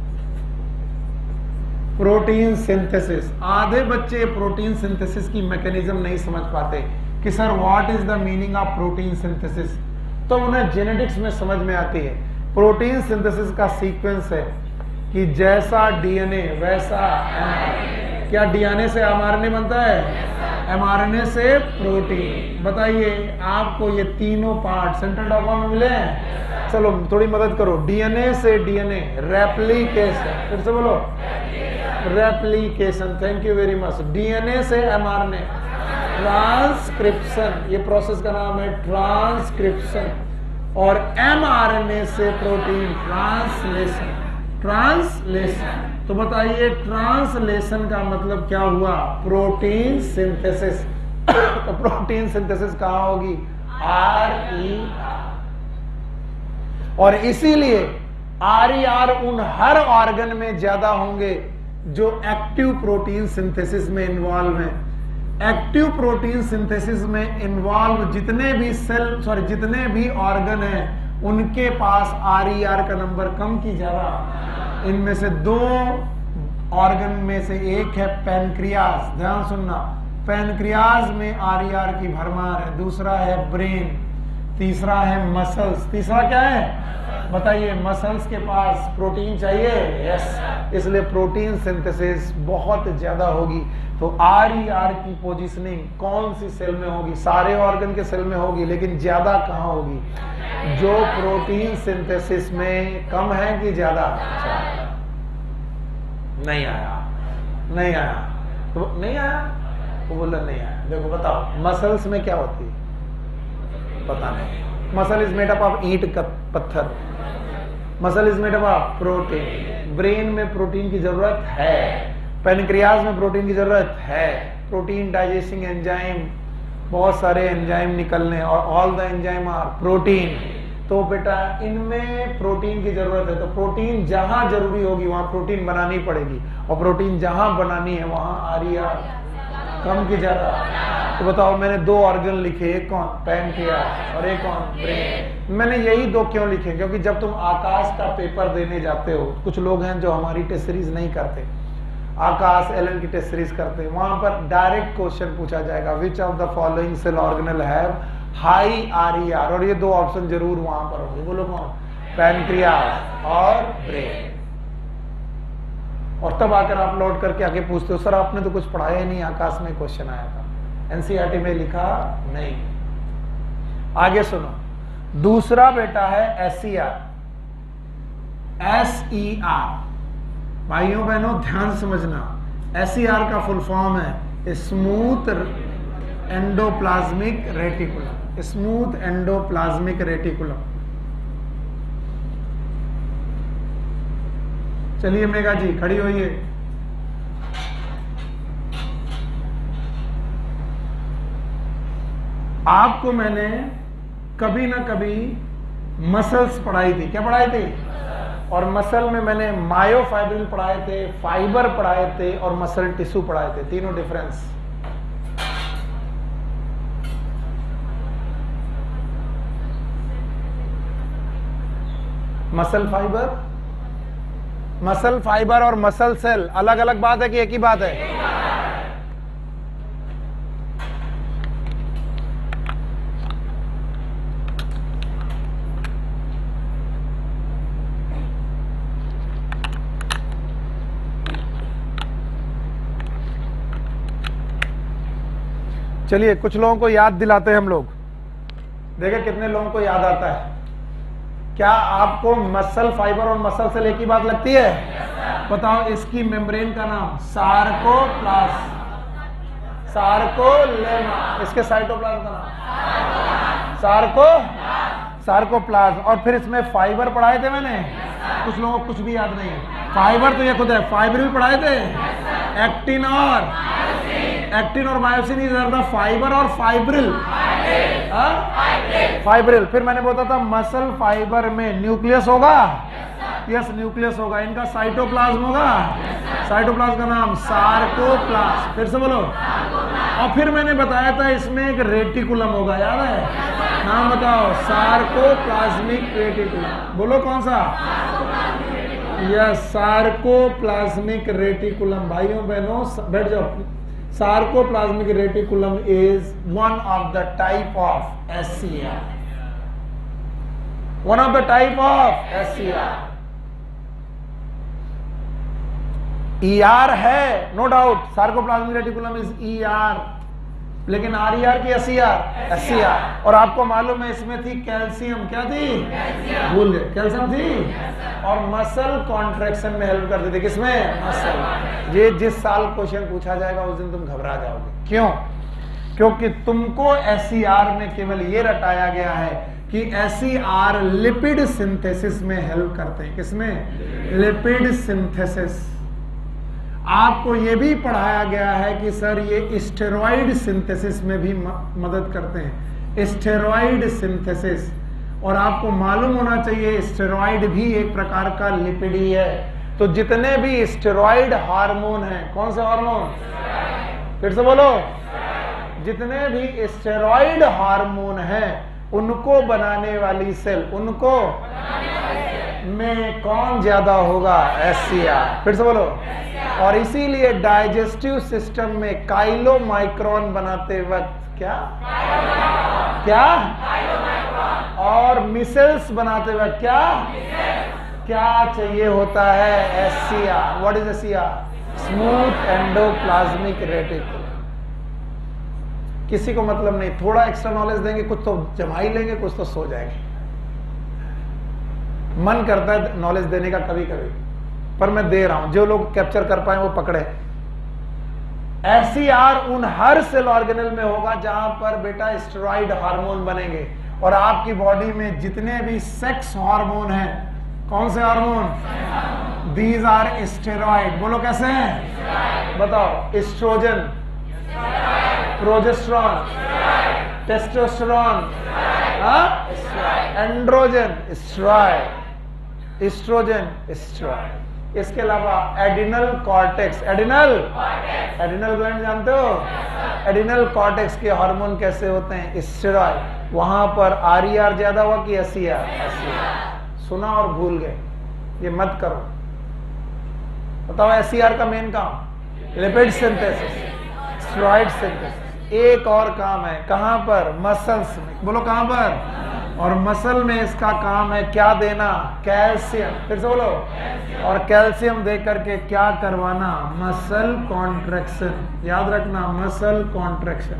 Protein synthesis, आधे बच्चे प्रोटीन सिंथेसिस की मैकेनिज्म नहीं समझ पाते कि sir what is the meaning of protein synthesis, तो उन्हें जेनेटिक्स में समझ में आती है। प्रोटीन सिंथेसिस का सीक्वेंस है कि जैसा डीएनए वैसा एमआरएनए। क्या डीएनए से एमआरएनए बनता है, एमआरएनए से प्रोटीन। बताइए आपको ये तीनों पार्ट सेंट्रल डॉगमा में मिले हैं, चलो थोड़ी मदद करो। डीएनए से डीएनए रेप्लिकेशन, फिर से बोलो replication, thank you very much. DNA से एमआरएनए ट्रांसक्रिप्शन, ये प्रोसेस का नाम है ट्रांसक्रिप्शन। और एमआरएनए से प्रोटीन ट्रांसलेशन, ट्रांसलेशन। तो बताइए ट्रांसलेशन का मतलब क्या हुआ, प्रोटीन सिंथेसिस। तो प्रोटीन सिंथेसिस कहां होगी, आर ई आर। और इसीलिए आर ई आर उन हर ऑर्गन में ज्यादा होंगे जो एक्टिव प्रोटीन सिंथेसिस में इन्वॉल्व हैं। एक्टिव प्रोटीन सिंथेसिस में इन्वॉल्व जितने भी सेल सॉरी जितने भी ऑर्गन हैं उनके पास आर ई आर का नंबर कम की ज्यादा। इनमें से दो ऑर्गन में से एक है पैनक्रियाज, ध्यान सुनना, पैनक्रियाज में आर ई आर की भरमार है। दूसरा है ब्रेन, तीसरा है मसल्स। तीसरा क्या है बताइए, मसल्स के पास प्रोटीन चाहिए, यस, इसलिए प्रोटीन सिंथेसिस बहुत ज्यादा होगी। तो आर ई आर की पोजीशनिंग कौन सी सेल में होगी, सारे ऑर्गन के सेल में होगी, लेकिन ज्यादा कहां होगी, जो प्रोटीन सिंथेसिस में कम है कि ज्यादा। नहीं आया, नहीं आया, तो नहीं आया, वो बोला नहीं आया। देखो बताओ मसल्स में क्या होती है, पता नहीं। Muscle is made up of ईंट का पत्थर, muscle is made up of protein. Brain में प्रोटीन की जरूरत है, पैनक्रियाज में प्रोटीन की जरूरत है, प्रोटीन डाइजेस्टिंग एंजाइम, बहुत सारे एंजाइम निकलने, और all the enzyme are protein. तो बेटा इनमें प्रोटीन की जरूरत है, तो प्रोटीन जहां जरूरी होगी वहां प्रोटीन बनानी पड़ेगी, और प्रोटीन जहां बनानी है वहां आर ई आर कम की ज्यादा। तो बताओ मैंने दो ऑर्गन लिखे, एक कौन पैनक्रियाज और एक कौन ब्रेन। मैंने यही दो क्यों लिखे, क्योंकि जब तुम आकाश का पेपर देने जाते हो, कुछ लोग हैं जो हमारी टेस्ट सीरीज नहीं करते, आकाश एलन की टेस्ट सीरीज करते हैं, वहां पर डायरेक्ट क्वेश्चन पूछा जाएगा, which of the following cell organelle have high R E R, और ये दो ऑप्शन जरूर वहां पर होंगे। बोलो कौन, पैनक्रियाज और ब्रेन। और तब आकर आप लौट करके आगे पूछते हो, सर आपने तो कुछ पढ़ाया ही नहीं, आकाश में क्वेश्चन आया था, एनसीईआरटी में लिखा नहीं। आगे सुनो, दूसरा बेटा है S E R, S E R. भाइयों बहनों ध्यान समझना, एस ई आर का फुल फॉर्म है smooth endoplasmic reticulum, smooth endoplasmic reticulum. चलिए मेघा जी खड़ी होइए। आपको मैंने कभी ना कभी मसल्स पढ़ाई थी, क्या पढ़ाई थी, और मसल में मैंने मायोफाइब्रिल पढ़ाए थे, फाइबर पढ़ाए थे, और मसल टिश्यू पढ़ाए थे, तीनों difference. Muscle fibre muscle fibre और मसल सेल अलग अलग बात है कि एक ही बात है? चलिए कुछ लोगों को याद दिलाते हैं हम लोग, देखिए कितने लोगों को याद आता है। क्या आपको मसल फाइबर और मसल सेल एक ही बात लगती है? yes, बताओ इसकी मेम्ब्रेन का नाम सार्कोप्लाज्म, सार्कोलेमा। इसके साइटोप्लाज्म का नाम सार्को सार्कोप्लाज्म। और फिर इसमें फाइबर पढ़ाए थे मैंने, कुछ लोगों को कुछ भी याद नहीं है। फाइबर तो ये खुद है, फाइबर भी पढ़ाए थे, एक्टिन और एक्टिन और मायोसिन इज द फाइबर और फाइब्रिल, फाइब्रिल। फिर मैंने बोला था मसल फाइबर में न्यूक्लियस होगा, यस न्यूक्लियस होगा, इनका साइटोप्लाज्म होगा, साइटोप्लाज्म का नाम सार्कोप्लाज्म। फिर से बोलो। और फिर मैंने बताया था इसमें एक रेटिकुलम होगा, याद है? नाम बताओ, सार्कोप्लाज्मिक रेटिकुलम। बोलो कौन सा? Yes sarcoplasmic reticulum. भाइयों बहनों बैठ जाओ। Sarcoplasmic reticulum is one of the type of S C R. One of the type of S C R. E R है, no doubt. Sarcoplasmic reticulum is E R. लेकिन R E R की S C R? S C R. और आपको मालूम है इसमें थी कैल्शियम, क्या थी? भूल गए, कैल्शियम थी। और मसल कॉन्ट्रैक्शन में हेल्प करती थी, किसमें? मसल। ये जिस साल क्वेश्चन पूछा जाएगा उस दिन तुम घबरा जाओगे। क्यों? क्योंकि तुमको S C R में केवल ये रटाया गया है कि S C R lipid synthesis में हेल्प करते हैं। किसमें? Lipid synthesis. आपको ये भी पढ़ाया गया है कि सर ये स्टेरॉइड सिंथेसिस में भी मदद करते हैं, स्टेरॉइड सिंथेसिस। और आपको मालूम होना चाहिए स्टेरॉइड भी एक प्रकार का लिपिड ही है। तो जितने भी स्टेरॉइड हार्मोन हैं, कौन से हार्मोन? फिर से बोलो। जितने भी स्टेरॉइड हार्मोन हैं उनको बनाने वाली सेल, उनको में कौन ज्यादा होगा? S C R। फिर से बोलो। और इसीलिए डाइजेस्टिव सिस्टम में काइलोमाइक्रोन बनाते वक्त क्या क्या और मिसेल्स बनाते वक्त क्या क्या चाहिए होता है? S C R। What is S C R? Smooth endoplasmic reticulum. किसी को मतलब नहीं, थोड़ा एक्स्ट्रा नॉलेज देंगे, कुछ तो जमा ही लेंगे, कुछ तो सो जाएंगे। मन करता है नॉलेज देने का कभी कभी, पर मैं दे रहा हूं, जो लोग कैप्चर कर पाए वो पकड़े। S C R उन हर सेल ऑर्गेनल में होगा जहां पर बेटा स्टेरॉइड हार्मोन बनेंगे। और आपकी बॉडी में जितने भी सेक्स हार्मोन हैं, कौन से हार्मोन? These are steroid. बोलो कैसे हैं? बताओ। Oestrogen, progesterone, testosterone, androgen, steroid, oestrogen, steroid. इसके अलावा adrenal cortex, adrenal adrenal gland जानते हो? एडिनल कॉर्टेक्स के हार्मोन कैसे होते हैं? स्टेरॉइड। वहां पर आर ई आर ज्यादा हुआ कि एस सी आर? सुना और भूल गए, ये मत करो। बताओ एस सी आर का मेन काम? Lipid synthesis, steroid synthesis. एक और काम है, कहां पर? मसल्स में। बोलो कहां पर? और मसल में इसका काम है क्या देना? कैल्शियम। फिर से बोलो। और कैल्शियम दे करके क्या करवाना? Muscle contraction. याद रखना, मसल कॉन्ट्रैक्शन।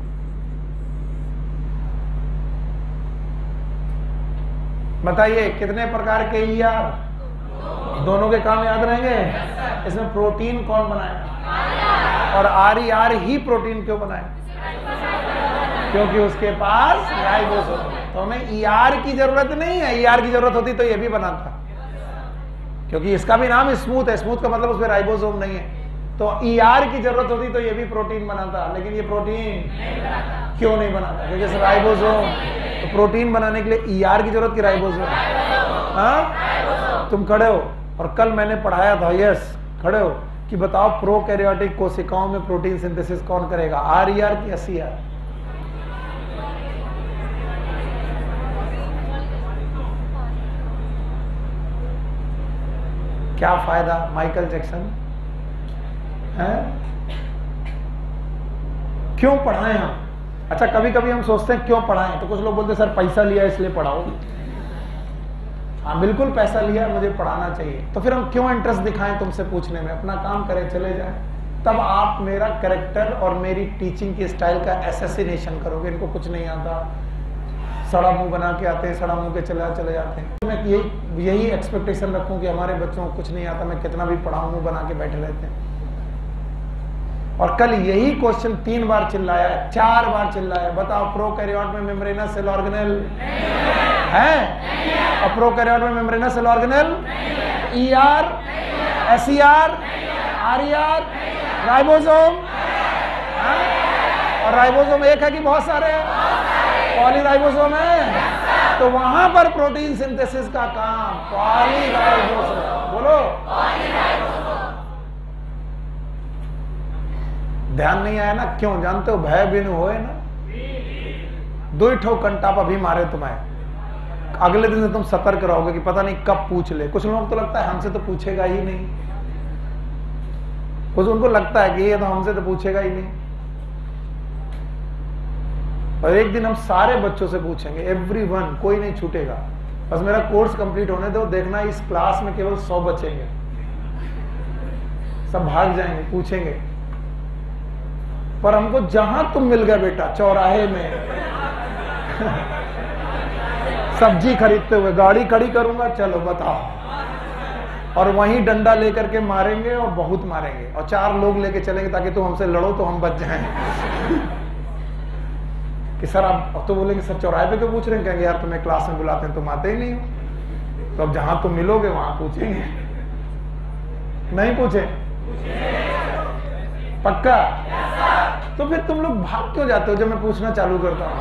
बताइए कितने प्रकार के ई आर? दोनों के काम याद रहेंगे। इसमें प्रोटीन कौन बनाएगा? और आर ई आर ही प्रोटीन क्यों बनाएगा? क्योंकि उसके पास राइबोसोम। तो हमें ई आर की जरूरत नहीं है, ई आर की जरूरत होती तो ये भी बनाता, क्योंकि इसका भी नाम स्मूथ है। स्मूथ का मतलब उसमें राइबोसोम नहीं है। तो ई आर की जरूरत होती तो ये भी प्रोटीन बनाता, लेकिन ये प्रोटीन क्यों नहीं बनाता? क्योंकि इस राइबोसोम। तो प्रोटीन बनाने के लिए ई आर की जरूरत की राइबोसोम? हाँ, तुम खड़े हो। और कल मैंने पढ़ाया था, यस खड़े हो, कि बताओ प्रोकैरियोटिक कोशिकाओं में प्रोटीन सिंथेसिस कौन करेगा? आर ई आर की एस ई आर? क्या फायदा माइकल जैक्सन है? क्यों पढ़ाएं हम? अच्छा, कभी कभी हम सोचते हैं क्यों पढ़ाएं, तो कुछ लोग बोलते हैं सर पैसा लिया इसलिए पढ़ाओ। हाँ बिल्कुल पैसा लिया, मुझे पढ़ाना चाहिए, तो फिर हम क्यों इंटरेस्ट दिखाएं तुमसे पूछने में? अपना काम करें, चले जाएं। तब आप मेरा कैरेक्टर और मेरी टीचिंग की स्टाइल का एसेसिनेशन करोगे। इनको कुछ नहीं आता, सड़ा मुंह बना के आते हैं, सड़ा मुंह के चले चले जाते हैं। मैं यही यही एक्सपेक्टेशन रखूं कि हमारे बच्चों को कुछ नहीं आता, मैं कितना भी पढ़ाऊं, मुंह बना के बैठे रहते हैं। और कल यही क्वेश्चन तीन बार चिल्लाया, चार बार चिल्लाया, बताओ प्रोकैरियोट में मेम्ब्रेनस सेल ऑर्गेनेल है? और प्रोकैरियोट में membranous cell organelle E R, S E R, R E R, ribosome, और राइबोसोम एक है कि बहुत सारे? पॉलीराइबोसोम है। तो वहां पर प्रोटीन सिंथेसिस का काम पॉलीराइबोसोम। बोलो, ध्यान नहीं आया ना? क्यों जानते हो? भय बिनु होए ना, दो ही ठो कंटाप अभी मारे तुम्हें, अगले दिन से तुम सतर्क रहोगे कि पता नहीं कब पूछ ले। कुछ लोगों को तो लगता है हमसे तो पूछेगा ही नहीं, कुछ उनको लगता है कि ये तो हमसे तो पूछेगा ही नहीं, और एक दिन हम सारे बच्चों से पूछेंगे, एवरीवन, कोई नहीं छूटेगा। बस मेरा कोर्स कंप्लीट होने दो, देखना इस क्लास में केवल सौ बचेंगे, सब भाग जाएंगे, पूछेंगे। पर हमको जहां तुम मिल गए बेटा, चौराहे में सब्जी खरीदते हुए, गाड़ी खड़ी करूंगा, चलो बताओ, और वहीं डंडा लेकर के मारेंगे, और बहुत मारेंगे, और चार लोग लेके चलेंगे ताकि तुम हमसे लड़ो तो हम बच जाएं। कि सर आप तो बोलेंगे सर चौराहे पे क्यों पूछ रहे हैं? कहेंगे यार तुम्हें क्लास में बुलाते हैं, तुम आते ही नहीं हो। तो अब जहां तुम मिलोगे वहां पूछेंगे, नहीं पूछे? पक्का? तो फिर तुम लोग भाग क्यों जाते हो जब मैं पूछना चालू करता हूं?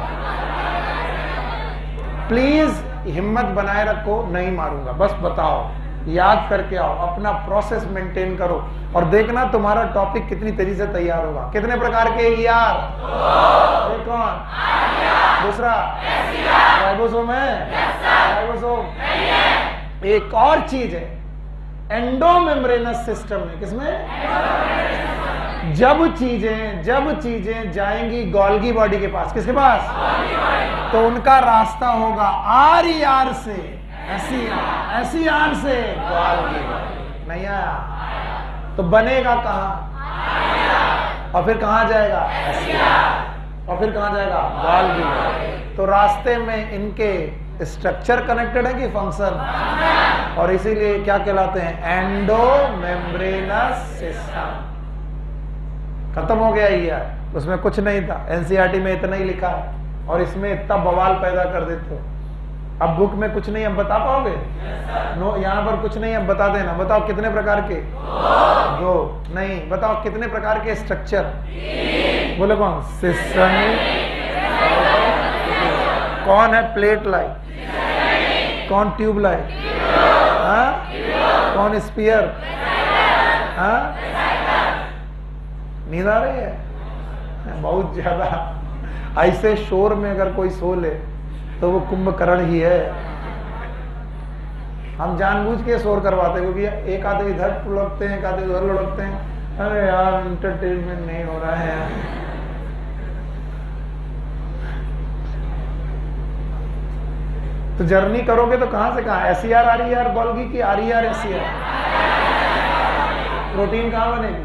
प्लीज हिम्मत बनाए रखो, नहीं मारूंगा, बस बताओ, याद करके आओ, अपना प्रोसेस मेंटेन करो, और देखना तुम्हारा टॉपिक कितनी तेजी से तैयार होगा। कितने प्रकार के ई आर? एक कौन? दूसरा राइबोसोम है, राइबोसोम। एक और चीज है एंडोमेम्ब्रेनस सिस्टम में। किसमें? जब चीजें जब चीजें जाएंगी गोल्गी बॉडी के पास, किसके पास? तो उनका रास्ता होगा आर ई आर से S E R, S E R से गोल्गी बॉडी। नहीं आया? तो बनेगा कहां? और फिर कहां जाएगा? S E R. और फिर कहां जाएगा? Golgi body. तो रास्ते में इनके स्ट्रक्चर कनेक्टेड है कि फंक्शन? और इसीलिए क्या कहलाते हैं? Endomembranous system. खत्म हो गया ये, उसमें कुछ नहीं था, एनसीईआरटी में इतना ही लिखा है, और इसमें इतना बवाल पैदा कर देते हो। अब बुक में कुछ नहीं, हम बता पाओगे? नो, यहाँ पर कुछ नहीं, हम बता देना। बताओ कितने प्रकार के? दो। नहीं, बताओ कितने प्रकार के स्ट्रक्चर? बोले कौन? सिस्टमिक। कौन है प्लेट लाइट? कौन ट्यूब लाइट? कौन स्पीयर? हाँ, नींद आ रही है बहुत ज्यादा। ऐसे शोर में अगर कोई सो ले तो वो कुंभकर्ण ही है। हम जानबूझ के शोर करवाते हैं, क्योंकि एक आधे इधर लुढ़कते हैं, एक आधे उधर लुढ़कते हैं। अरे यार इंटरटेनमेंट नहीं हो रहा है। तो जर्नी करोगे तो कहां से कहां? S E R, R E R, Golgi की R E R, S E R. Protein कहां बनेगी?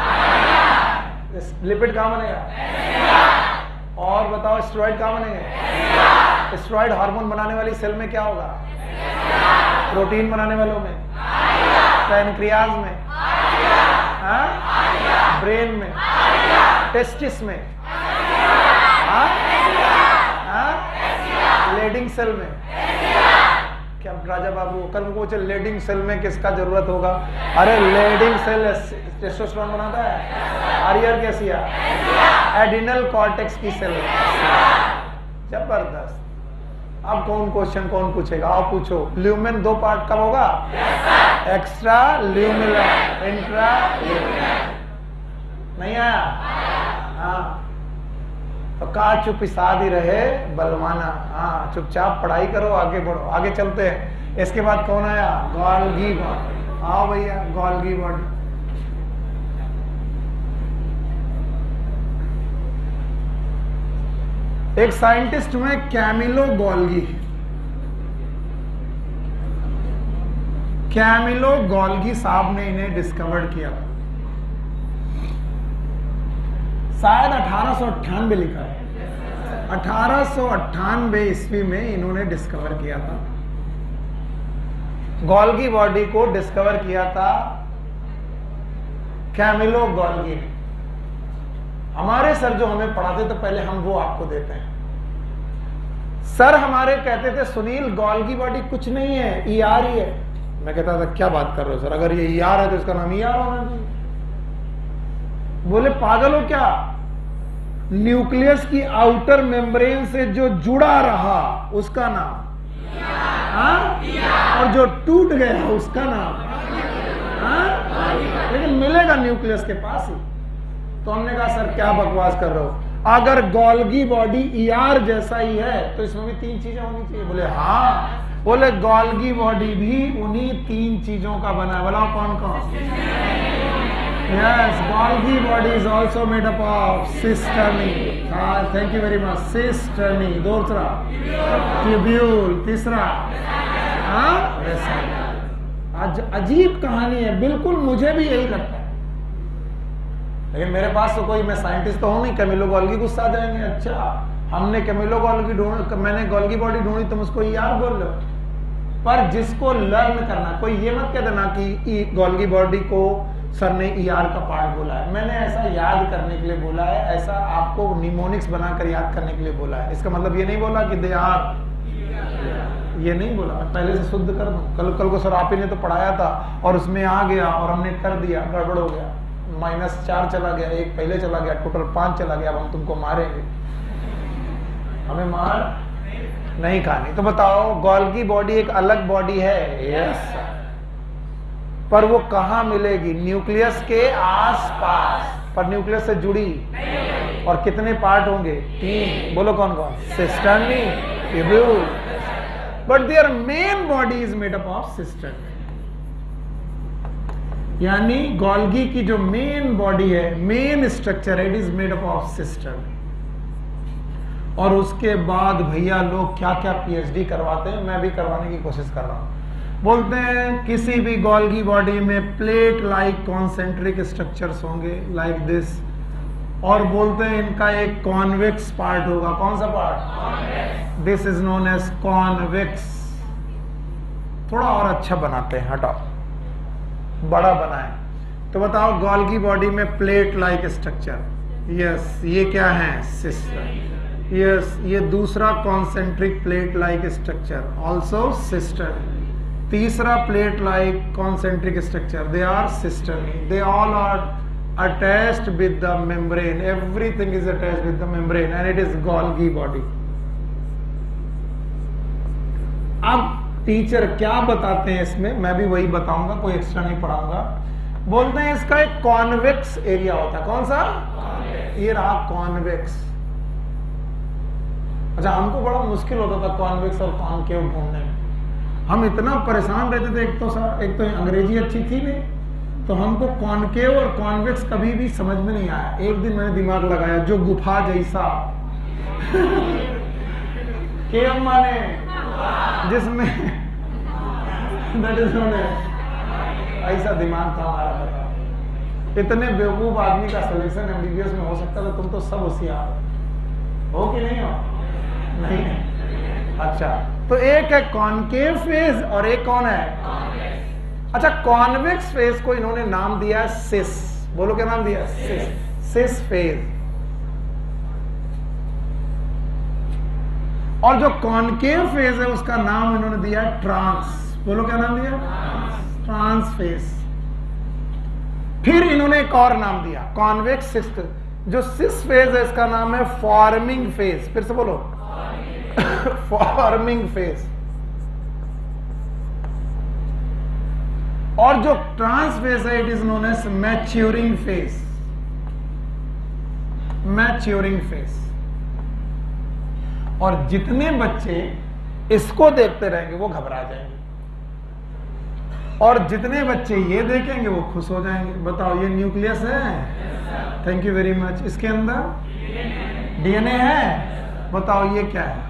लिपिड कहां बनेगा? और बताओ स्टेरॉइड कहां बनेंगे? स्टेरॉइड हार्मोन बनाने वाली सेल में क्या होगा? प्रोटीन बनाने वालों में? पैनक्रियाज में? हाँ? ब्रेन में? टेस्टिस में? हाँ? हाँ? लेडिंग सेल में? क्या राजा बाबू कल को पूछे लेडिंग सेल में किसका जरूरत होगा? अरे लेडिंग सेल टेस्टोस्टेरोन बनाता है। आर के S E R, adrenal cortex की सेल। जबरदस्त। अब कौन क्वेश्चन कौन पूछेगा? आप पूछो। ल्यूमेन दो पार्ट कब होगा? Extra luminal, intra luminal. नहीं आया? हाँ, तो का चुप शादी रहे बलवाना। हाँ, चुपचाप पढ़ाई करो, आगे बढ़ो। आगे चलते हैं। इसके बाद कौन आया? Golgi body. आओ भैया, गोल्गी बॉडी। एक साइंटिस्ट हुए कैमिलो गोल्गी। कैमिलो गोल्गी साहब ने इन्हें डिस्कवर किया, शायद अठारह सौ अट्ठानवे लिखा है, अठारह सौ अट्ठानवे ईस्वी में इन्होंने डिस्कवर किया था। गोल्गी बॉडी को डिस्कवर किया था कैमिलो गोल्गी ने। हमारे सर जो हमें पढ़ाते थे पहले, हम वो आपको देते हैं। सर हमारे कहते थे सुनील गोल्गी बॉडी कुछ नहीं है, ई आर ही है। मैं कहता था क्या बात कर रहे हो सर, अगर ये ई आर है तो इसका नाम ई आर होना चाहिए। बोले पागल हो क्या, न्यूक्लियस की आउटर मेम्ब्रेन से जो जुड़ा रहा उसका नाम, और जो टूट गया उसका नाम, हा? लेकिन मिलेगा न्यूक्लियस के पास ही। तो हमने कहा सर क्या बकवास कर रहे हो, अगर गोल्गी बॉडी ई आर जैसा ही है तो इसमें भी तीन चीजें होनी चाहिए। बोले हाँ। बोले गोल्गी बॉडी भी उन्हीं तीन चीजों का बना है। बोला कौन कौन? Yes, Golgi body is also made up of cisternae. हाँ, thank you very much. Cisternae, दूसरा ट्यूब्यूल, तीसरा हाँ आज अजीब कहानी है, बिल्कुल मुझे भी यही लगता है। लेकिन मेरे पास तो कोई, मैं साइंटिस्ट तो हूं नहीं, कैमिलो गोल्गी गुस्सा जाएंगे, अच्छा हमने कैमिलो गोल्गी ढूंढ, मैंने गोल्गी बॉडी ढूंढी, तुम उसको ई आर बोल रहे हो। पर जिसको लर्न करना, कोई ये मत कह देना कि गोल्गी बॉडी को सर ने ई आर का पार्ट बोला है। मैंने ऐसा याद करने के लिए बोला है, ऐसा आपको निमोनिक्स बनाकर याद करने के लिए बोला है। इसका मतलब ये नहीं बोला कि दे आर, ये नहीं बोला। मैं पहले से शुद्ध कर दूं। कल कल को सर आप ही ने तो पढ़ाया था और उसमें आ गया और हमने कर दिया, गड़बड़ हो गया, माइनस चार चला गया, एक पहले चला गया, टोटल पांच चला गया, अब हम तुमको मारेंगे। हमें मार नहीं खानी। तो बताओ, गोल्गी बॉडी एक अलग बॉडी है, यस, पर वो कहां मिलेगी? न्यूक्लियस के आसपास, पर न्यूक्लियस से जुड़ी। और कितने पार्ट होंगे? तीन। बोलो कौन कौन? Cisternae, tubule, but their main body is made up of cisternae. यानी गोल्गी की जो मेन बॉडी है, मेन स्ट्रक्चर है, it is made up of cisternae. और उसके बाद भैया लोग क्या क्या पीएचडी करवाते हैं, मैं भी करवाने की कोशिश कर रहा हूं। बोलते हैं किसी भी गोल्गी बॉडी में प्लेट लाइक कॉन्सेंट्रिक स्ट्रक्चर्स होंगे, लाइक दिस, और बोलते हैं इनका एक कॉन्वेक्स पार्ट होगा। कौन सा part? This is known as convex. थोड़ा और अच्छा बनाते हैं, हटाओ, बड़ा बनाए। तो बताओ, गोल्गी बॉडी में प्लेट लाइक स्ट्रक्चर, यस, ये क्या है? सिस्टर। यस, ये दूसरा concentric plate like structure, also sister. तीसरा plate like concentric structure, they are cisternae. They all are attached with the membrane, everything is attached with the membrane and it is Golgi body. अब टीचर क्या बताते हैं इसमें, मैं भी वही बताऊंगा, कोई एक्स्ट्रा नहीं पढ़ाऊंगा। बोलते हैं इसका एक कॉन्वेक्स एरिया होता है। कौन सा? ये रहा कॉन्वेक्स। अच्छा, हमको बड़ा मुश्किल होता था कॉन्वेक्स और कॉनकेव ढूंढने में। हम इतना परेशान रहते थे, एक तो सर एक तो अंग्रेजी अच्छी थी नहीं, तो हमको कॉनकेव और कॉन्वेक्स कभी भी समझ में नहीं आया। एक दिन मैंने दिमाग लगाया, जो गुफा जैसा केव माने जिसमें दैट इज नोन ऐसा दिमाग था हमारा। बताओ, इतने बेवकूफ आदमी का सिलेक्शन एमबीबीएस में हो सकता था। तुम तो सब होशियार हो कि नहीं हो? नहीं। अच्छा, तो एक है कॉनकेव फेज और एक कौन है? अच्छा, कॉन्वेक्स फेज को इन्होंने नाम दिया है सिस। बोलो क्या नाम दिया? सिस। Cis phase. और जो कॉनकेव फेज है उसका नाम इन्होंने दिया है ट्रांस। बोलो क्या नाम दिया? Trans phase. फिर इन्होंने एक और नाम दिया, कॉन्वेक्स सिस। जो सिस फेज है इसका नाम है फॉर्मिंग फेज। फिर से बोलो, फॉर्मिंग फेज। और जो ट्रांस फेज है, it is known as maturing phase. Maturing phase. और जितने बच्चे इसको देखते रहेंगे वो घबरा जाएंगे। और जितने बच्चे ये देखेंगे वो खुश हो जाएंगे। बताओ ये न्यूक्लियस है, थैंक यू वेरी मच। इसके अंदर डीएनए है, बताओ ये क्या है?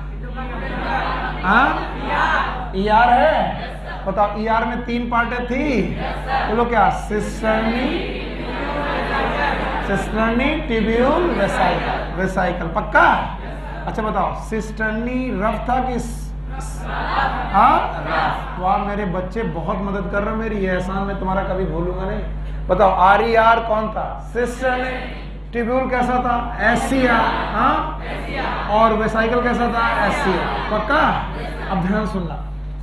हाँ, ईआर है। बताओ ईआर में तीन पार्टें थी, बोलो क्या? Cisternae, cisternae, tubule, vesicle. Vesicle पक्का? अच्छा बताओ सिस्टर्नी रफ था कि हाँ? वाह मेरे बच्चे बहुत मदद कर रहे हो मेरी, ये एहसान मैं तुम्हारा कभी भूलूंगा नहीं। बताओ आर ई आर कौन था? सिस्टर्नी। ट्यूब्यूल कैसा था? S C R. हाँ, और वेसाइकल कैसा था? S C R. पक्का? अब ध्यान सुनना,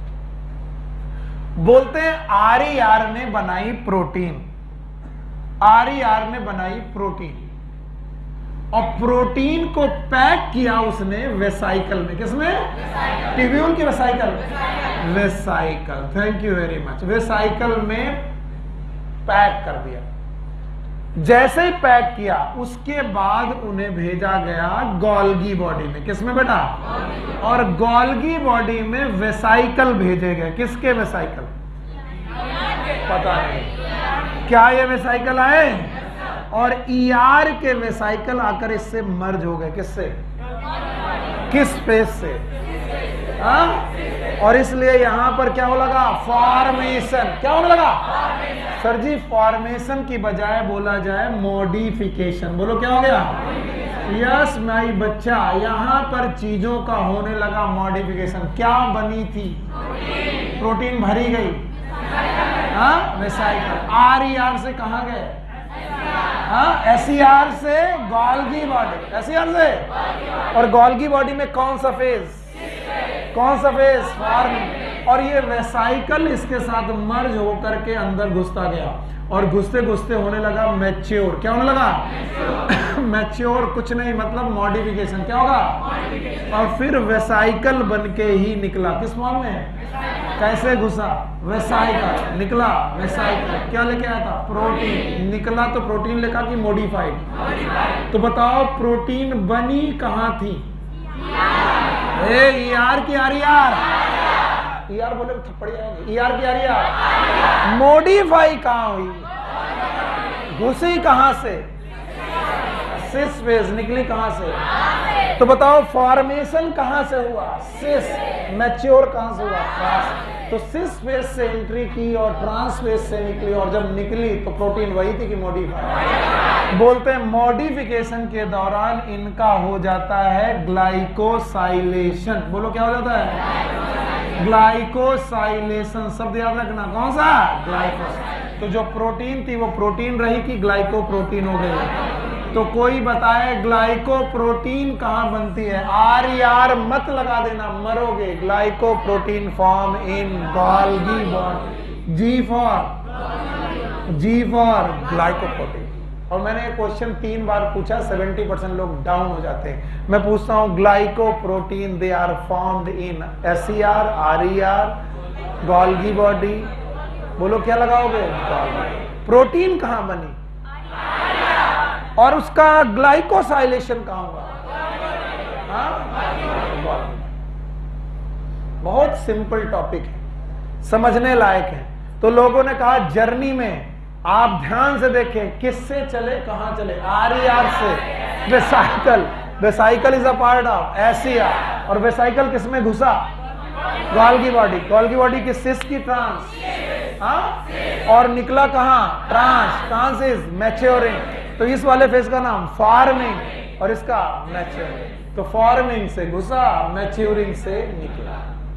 बोलते हैं आर ई आर ने बनाई प्रोटीन, आर ई आर ने बनाई प्रोटीन, और प्रोटीन को पैक किया उसने वेसाइकल में। किसमें? ट्यूब्यूल की vesicle, vesicle, thank you very much. Vesicle में पैक कर दिया। जैसे ही पैक किया उसके बाद उन्हें भेजा गया गोल्गी बॉडी में। किसमें बेटा? और गोल्गी बॉडी में वेसाइकल भेजे गए। किसके वेसाइकल? पता नहीं क्या ये वेसाइकल आए, और ईआर के वेसाइकल आकर इससे मर्ज हो गए। किससे? किस फेज से? हाँ? और इसलिए यहां पर क्या हो लगा? फॉर्मेशन। क्या होने लगा? सर जी फॉर्मेशन की बजाय बोला जाए मॉडिफिकेशन। बोलो क्या हो गया? यस माई बच्चा, यहां पर चीजों का होने लगा मॉडिफिकेशन। क्या बनी थी? प्रोटीन भरी गई। हाँ, वेसाइकल। आर ई आर से कहां गए? हाँ, एस ई आर से Golgi body, S E R से। और गोल्गी बॉडी में कौन सा फेज? कौन सा फेज? फॉर्म। और ये वेसाइकल इसके साथ मर्ज होकर के अंदर घुसता गया, और घुसते घुसते होने लगा मैच्योर। क्या होने लगा? मैच्योर कुछ नहीं मतलब मॉडिफिकेशन। क्या होगा? और फिर वेसाइकल बन के ही निकला। किस फॉर्म में? कैसे घुसा? वेसाइकल। निकला वेसाइकल। क्या लेके आया था? प्रोटीन। निकला तो प्रोटीन लेकर कि मॉडिफाइड? तो बताओ प्रोटीन बनी कहां थी? ए ईआर की आर ई आर। ईआर बोले तो थप्पड़ी आएंगे। ईआर की आर ई आर। मॉडिफाई कहां हुई? घुसी कहां से? Cis phase. निकली कहां से? तो बताओ फॉर्मेशन कहां से हुआ? सिस। मैच्योर कहां से हुआ? ट्रांस। तो सिस फेज से एंट्री की और ट्रांस फेज से निकली, और जब निकली तो प्रोटीन वही थी कि मॉडिफाई? बोलते हैं मॉडिफिकेशन के दौरान इनका हो जाता है ग्लाइकोसाइलेशन। बोलो क्या हो जाता है? ग्लाइकोसाइलेशन। शब्द याद रखना, कौन सा? ग्लाइकोसाइलेशन। तो जो प्रोटीन थी वो प्रोटीन रही कि ग्लाइकोप्रोटीन हो गई? तो कोई बताए ग्लाइकोप्रोटीन कहां बनती है? आर ई आर मत लगा देना, मरोगे। Glycoprotein form in Golgi body. G for G for glycoprotein. और मैंने ये क्वेश्चन तीन बार पूछा, सेवेंटी परसेंट लोग डाउन हो जाते हैं। मैं पूछता हूं glycoprotein they are formed in S E R, R E R, Golgi body. बोलो क्या लगाओगे? प्रोटीन कहां बनी और उसका ग्लाइकोसाइलेशन कहां हुआ? बहुत सिंपल टॉपिक है, समझने लायक है। तो लोगों ने कहा जर्नी में आप ध्यान से देखें, किससे चले कहां चले? आर ई आर से vesicle. Vesicle is a part of S E R, और वेसाइकल किसमें घुसा? Golgi body. गोल्गी बॉडी की सिस की ट्रांस। हाँ, और निकला कहां? ट्रांस। Trans is maturing. तो इस वाले फेज का नाम फॉर्मिंग, और इसका मैच्योरिंग। तो फॉर्मिंग से घुसा, मैच्योरिंग से निकला।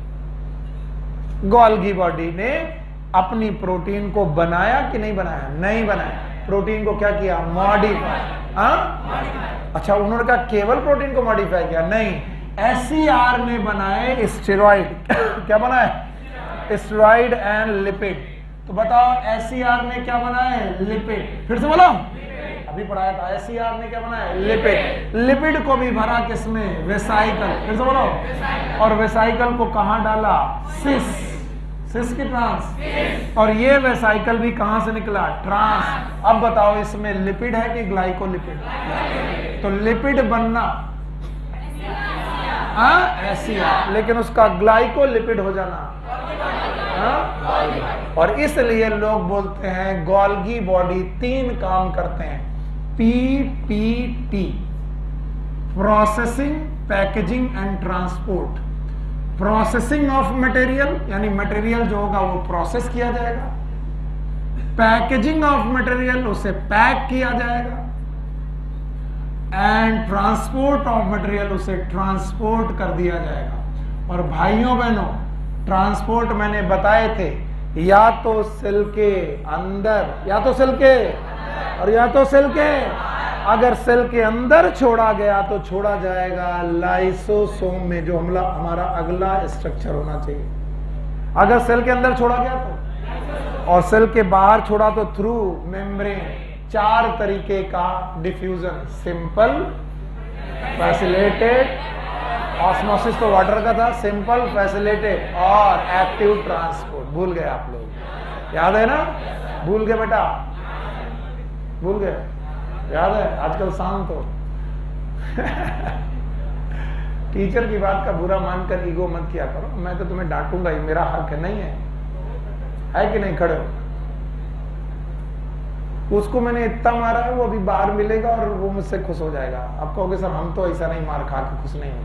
गोल्गी बॉडी ने अपनी प्रोटीन को बनाया कि नहीं बनाया? नहीं बनाया। प्रोटीन को क्या किया? मॉडिफाई। हाँ, अच्छा उन्होंने कहा केवल प्रोटीन को मॉडिफाई किया? नहीं, एस ई आर ने बनाए स्टेरॉइड। क्या बनाए? Steroid and lipid. तो बताओ एस ई आर ने क्या बनाए? लिपिड। फिर से बोलो, अभी पढ़ाया था। एस ई आर ने क्या बनाया? लिपिड। लिपिड को भी भरा किसमें? वेसाइकल। फिर से बोलो, और वेसाइकल को कहां डाला? सिस। सिस की ट्रांस। और ये वेसाइकल भी कहां से निकला? ट्रांस। अब बताओ इसमें लिपिड है कि ग्लाइकोलिपिड? तो लिपिड बनना हाँ ऐसी है, लेकिन उसका ग्लाइकोलिपिड हो जाना। हाँ? और इसलिए लोग बोलते हैं गोल्गी बॉडी तीन काम करते हैं, P P T, processing, packaging and transport. Processing of material, यानी मटेरियल जो होगा वो प्रोसेस किया जाएगा। पैकेजिंग ऑफ मटेरियल, उसे पैक किया जाएगा। एंड ट्रांसपोर्ट ऑफ मटेरियल, उसे ट्रांसपोर्ट कर दिया जाएगा। और भाइयों बहनों, ट्रांसपोर्ट मैंने बताए थे, या तो सेल के अंदर, या तो सेल के और या तो सेल के, अगर सेल के अंदर छोड़ा गया तो छोड़ा जाएगा लाइसोसोम में, जो हमला हमारा अगला स्ट्रक्चर होना चाहिए। अगर सेल के अंदर छोड़ा गया तो, और सेल के बाहर छोड़ा तो थ्रू मेम्ब्रेन। चार तरीके का डिफ्यूजन, सिंपल, फैसिलिटेड, ऑस्मोसिस तो वाटर का था, सिंपल, फैसिलिटेड और एक्टिव ट्रांसपोर्ट। भूल गए आप लोग, याद है ना? भूल गए बेटा, भूल गए, याद है? आजकल शांत हो। टीचर की बात का बुरा मानकर ईगो मत किया करो, मैं तो तुम्हें डांटूंगा ही, मेरा हक है, नहीं है? है कि नहीं? खड़े हो। उसको मैंने इतना मारा है, वो अभी बाहर मिलेगा और वो मुझसे खुश हो जाएगा। आप कहोगे सर हम तो ऐसा नहीं मार खा के खुश नहीं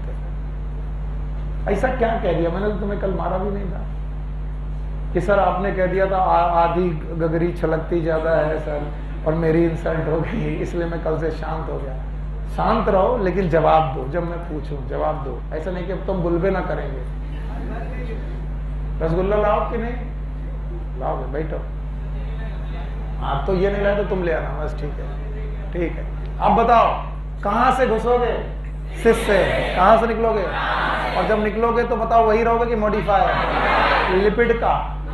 होते। ऐसा क्या कह दिया मैंने? तो तुम्हें कल मारा भी नहीं था कि सर आपने कह दिया था आधी गगरी छलकती ज्यादा है सर, और मेरी इंसल्ट हो गई, इसलिए मैं कल से शांत हो गया। शांत रहो, लेकिन जवाब दो जब मैं पूछूं, जवाब दो। ऐसा नहीं कि अब तुम बुलबे ना करेंगे। रसगुल्ला लाओ कि नहीं लाओ? बैठो। आप तो ये नहीं लाए तो तुम ले आना, बस ठीक है, ठीक है। अब बताओ कहां से घुसोगे? सिस से। कहां से निकलोगे? और जब निकलोगे तो बताओ वही रहोगे कि मॉडिफायर? लिपिड का,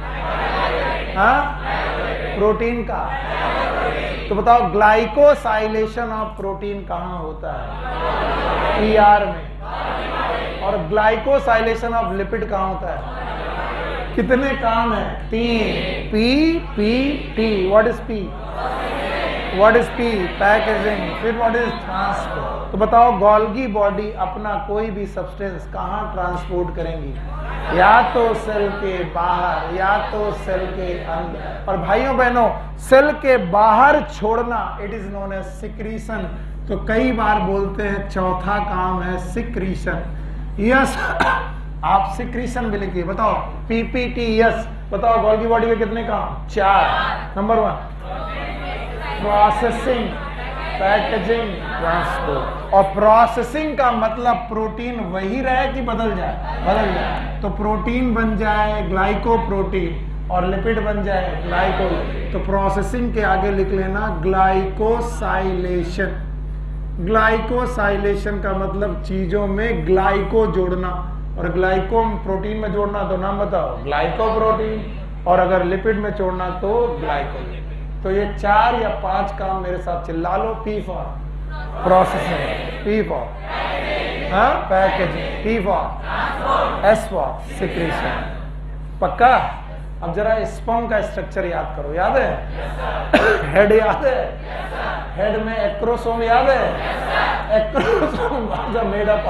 हाँ, प्रोटीन का। तो बताओ ग्लाइकोसाइलेशन ऑफ प्रोटीन कहां होता है? ई आर में। और ग्लाइकोसाइलेशन ऑफ लिपिड कहां होता है? कितने काम है? तीन। P P T. What is P? What is P? Packaging. फिर व्हाट इज ट्रांसपोर्ट? तो बताओ गोल्गी बॉडी अपना कोई भी सब्सटेंस कहां ट्रांसपोर्ट करेंगी? या तो सेल के बाहर, या तो सेल के अंदर। और भाइयों बहनों, सेल के बाहर छोड़ना it is known as secretion. तो कई बार बोलते हैं चौथा काम है सिक्रीशन। यस, आप सिक्रीशन भी लिखिए। बताओ पीपीटी। यस, बताओ गोल्गी बॉडी के कितने काम? चार। Number one processing, packaging, transport. और प्रोसेसिंग का मतलब प्रोटीन वही रहे कि बदल जाए? बदल जाए। तो प्रोटीन बन जाए ग्लाइकोप्रोटीन और लिपिड बन जाए ग्लाइको। तो प्रोसेसिंग के आगे लिख लेना ग्लाइकोसाइलेशन। ग्लाइकोसाइलेशन का मतलब चीजों में ग्लाइको जोड़ना, और ग्लाइको प्रोटीन में जोड़ना तो नाम बताओ, ग्लाइकोप्रोटीन। और अगर लिपिड में जोड़ना तो ग्लाइको। तो ये चार या पांच काम मेरे साथ चिल्ला लो। P for processing, P for packaging, P for, S for secretion. पक्का? अब जरा स्पर्म का स्ट्रक्चर याद करो। याद है? हेड याद है? हेड में एक्रोसोम याद है? Acrosome was made up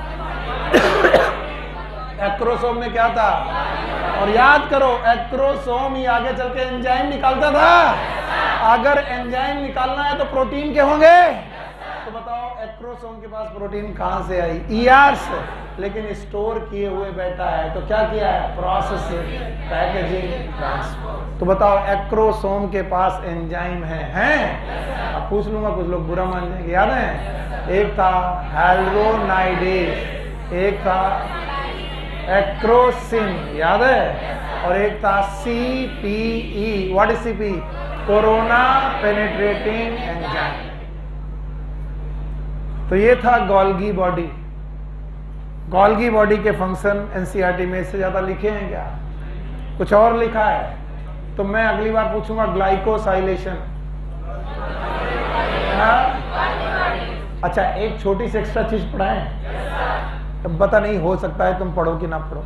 of. Acrosome में क्या था? और याद करो, एक्रोसोम ही आगे चल के एंजाइम निकालता था। अगर एंजाइम निकालना है तो प्रोटीन के होंगे। तो बताओ एक्रोसोम के पास प्रोटीन कहां से आई? ईआर से। लेकिन स्टोर किए हुए बैठा है, तो क्या किया है? Processing, packaging, transport. तो बताओ एक्रोसोम के पास एंजाइम है? हैं? अब पूछ लूंगा, कुछ लोग बुरा मान जाएंगे। याद है? एक था हाइड्रोनाइडेज, एक था एक्रोसिन, याद है? और एक था CPE. What is CP? Corona penetrating enzyme. तो ये था गोल्गी बॉडी। गोल्गी बॉडी के फंक्शन एनसीईआरटी में इससे ज्यादा लिखे हैं क्या? कुछ और लिखा है? तो मैं अगली बार पूछूंगा ग्लाइकोसाइलेशन। अच्छा, एक छोटी सी एक्स्ट्रा चीज पढ़ाएं। अब पता नहीं, हो सकता है तुम पढ़ो कि ना पढ़ो।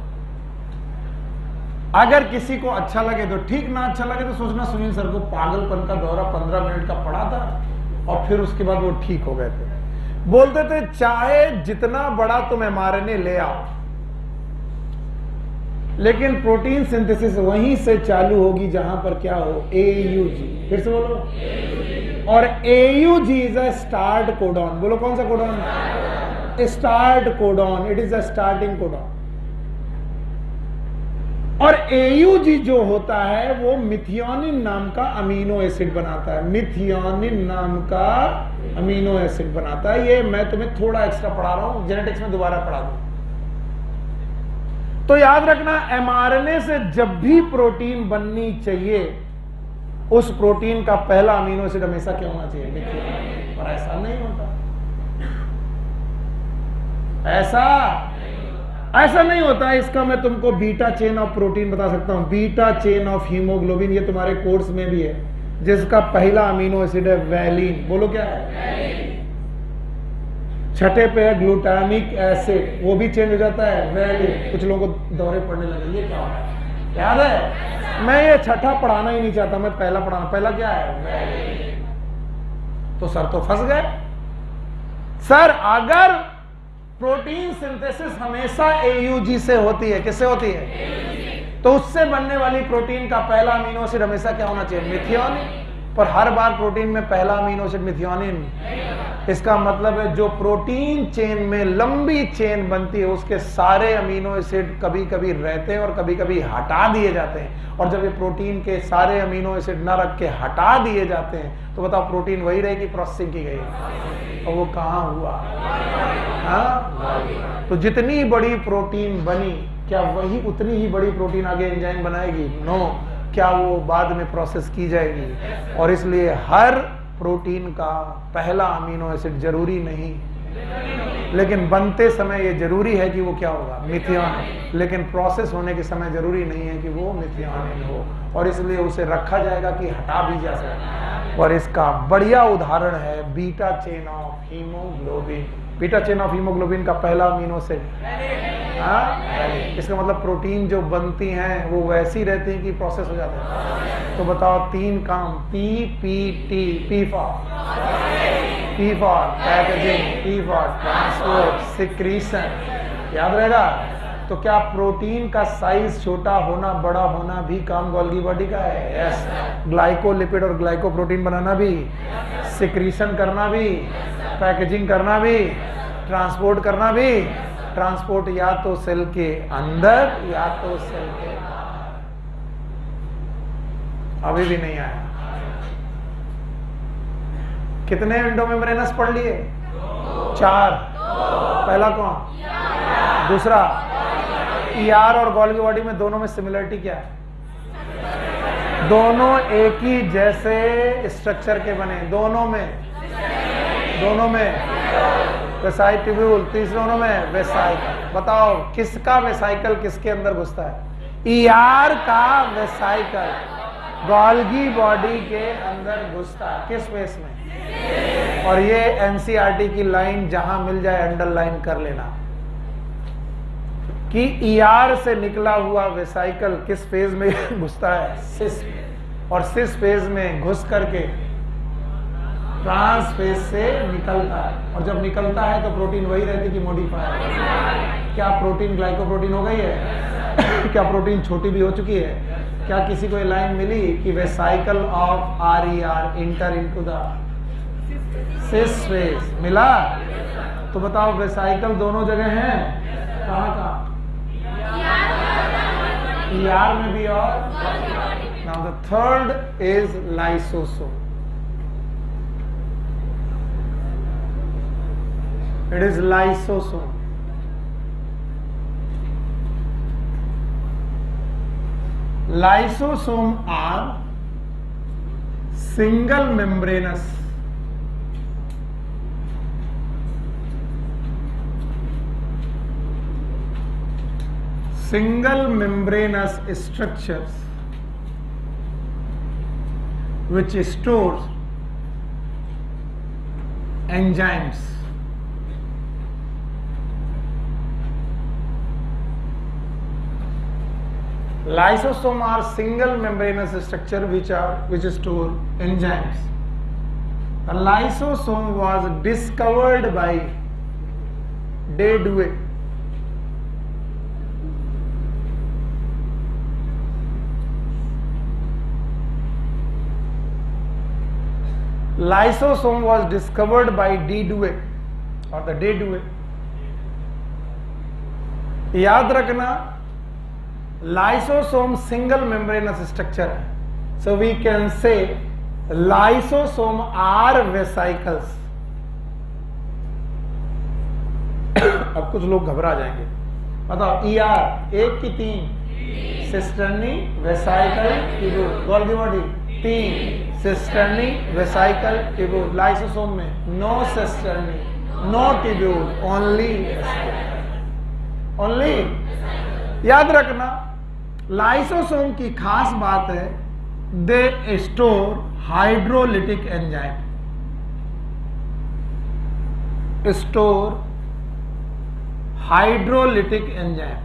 अगर किसी को अच्छा लगे तो ठीक, ना अच्छा लगे तो सोचना सुनील सर को पागलपन का दौरा पंद्रह मिनट का पढ़ा था और फिर उसके बाद वो ठीक हो गए थे। बोलते थे चाहे जितना बड़ा तुम एमआरएनए ले आओ, लेकिन प्रोटीन सिंथेसिस वहीं से चालू होगी जहां पर क्या हो, एयूजी। फिर से बोलो, और AUG is a start codon. बोलो कौन सा codon? Start codon. It is a starting codon. और एयूजी जो होता है वो मिथियोनिन नाम का अमीनो एसिड बनाता है। मिथियोनिन नाम का अमीनो एसिड बनाता है। ये मैं तुम्हें थोड़ा एक्स्ट्रा पढ़ा रहा हूं, जेनेटिक्स में दोबारा पढ़ा दूं। तो याद रखना, एमआरएनए से जब भी प्रोटीन बननी चाहिए, उस प्रोटीन का पहला अमीनो एसिड हमेशा क्या होना चाहिए, मिथियोनिन। और ऐसा नहीं होता, ऐसा ऐसा नहीं होता है। इसका मैं तुमको बीटा चेन ऑफ प्रोटीन बता सकता हूं, बीटा चेन ऑफ हीमोग्लोबिन। ये तुम्हारे कोर्स में भी है, जिसका पहला अमीनो एसिड है वैलिन। बोलो क्या है? छठे पे है ग्लूटामिक एसिड, वो भी चेंज हो जाता है वैलिन। कुछ लोगों को दौरे पड़ने लगे, ये क्या होता है? याद है, मैं ये छठा पढ़ाना ही नहीं चाहता, मैं पहला पढ़ाना। पहला क्या है? वैलिन। तो सर तो फंस गए। सर अगर प्रोटीन सिंथेसिस हमेशा एयूजी से होती है, किससे होती है? तो उससे बनने वाली प्रोटीन का पहला अमीनो एसिड हमेशा क्या होना चाहिए, मिथियोनिन। पर हर बार प्रोटीन में पहला अमीनो एसिड मिथियोनिन। इसका मतलब है जो प्रोटीन चेन में लंबी चेन बनती है, उसके सारे अमीनो एसिड कभी कभी रहते हैं और कभी कभी हटा दिए जाते हैं। और जब ये प्रोटीन के सारे अमीनो एसिड न रख के हटा दिए जाते हैं, तो बताओ प्रोटीन वही रहेगी, प्रोसेसिंग की गई, और वो कहां हुआ? हाँ? तो जितनी बड़ी प्रोटीन बनी, क्या वही उतनी ही बड़ी प्रोटीन आगे एंजाइम बनाएगी? नो। क्या वो बाद में प्रोसेस की जाएगी? और इसलिए हर प्रोटीन का पहला अमीनो एसिड जरूरी नहीं, लेकिन बनते समय ये जरूरी है कि वो क्या होगा, मिथियोनिन। लेकिन प्रोसेस होने के समय जरूरी नहीं है कि वो मिथियोनिन हो, और इसलिए उसे रखा जाएगा कि हटा भी जा सके। और इसका बढ़िया उदाहरण है beta chain of haemoglobin. Beta chain of haemoglobin का पहला अमीनो एसिड, हाँ, इसका मतलब प्रोटीन जो बनती हैं वो वैसी रहती हैं कि प्रोसेस हो जाता है। तो बताओ तीन काम, P P T, P for P for packaging, P for transport, secretion. याद रहेगा? तो क्या प्रोटीन का साइज छोटा होना, बड़ा होना भी काम गोल्गी बॉडी का है? यस। ग्लाइकोलिपिड और ग्लाइकोप्रोटीन बनाना भी, सिक्रीशन करना भी, पैकेजिंग करना भी, ट्रांसपोर्ट करना भी। ट्रांसपोर्ट या तो सेल के अंदर या तो सेल के बाहर। अभी भी नहीं आया। कितने एंडोमेम्ब्रेनस पढ़ लिए? चार। पहला कौन? दूसरा ईआर और गोल्गी बॉडी में दोनों में सिमिलरिटी क्या है? दोनों एक ही जैसे स्ट्रक्चर के बने, दोनों में दोनों में वेसाइल ट्यूब्यूल, तीसरों में वेसाइकल। बताओ किसका वेसाइकल किसके अंदर घुसता है? ईआर का वेसाइकल गोल्गी बॉडी के अंदर घुसता है। किस फेस में? और ये एनसीईआरटी की लाइन जहां मिल जाए अंडरलाइन कर लेना कि ईआर से निकला हुआ वेसाइकल किस फेज में घुसता है? सिस। और सिस फेज में घुस करके ट्रांस फेज से निकलता है। और जब निकलता है तो प्रोटीन वही रहती कि मॉडिफाई। क्या प्रोटीन ग्लाइकोप्रोटीन हो गई है? क्या प्रोटीन छोटी भी हो चुकी है? क्या किसी को ये लाइन मिली कि vesicle of R E R enter into the cis phase? मिला? तो बताओ वेसाइकल दोनों जगह हैं, कहाँ कहाँ? ईआर में भी और now the third is lysosome. It is lysosome. Lysosome are single membranous single membranous structures which stores enzymes. Lysosomes are single membranous structure which are which store enzymes. The lysosome was discovered by De Dewey. Lysosome was discovered by De Dewey or the De Dewey. याद रखना, लाइसोसोम सिंगल मेम्ब्रेनस स्ट्रक्चर है, so we can say lysosome are vesicles. अब कुछ लोग घबरा जाएंगे, बताओ ई आर एक की तीन, cisternae vesicle tubule, Golgi body तीन, सिस्टर्नी वेसाइकल ट्यूब्यूल। लाइसोसोम में no cisternae no tubule, only only. याद रखना, लाइसोसोम की खास बात है, they store hydrolytic enzyme, store hydrolytic enzyme.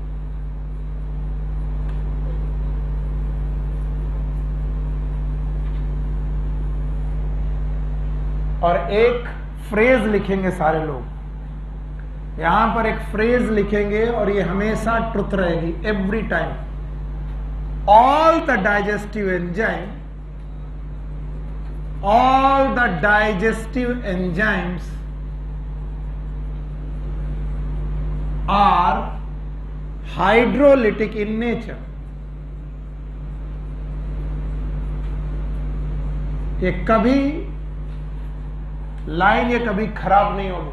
और एक फ्रेज लिखेंगे सारे लोग, यहां पर एक फ्रेज लिखेंगे और ये हमेशा ट्रुथ रहेगी, every time. All the digestive enzyme, all the digestive enzymes are hydrolytic in nature. ये कभी लाइन ये कभी खराब नहीं होगी।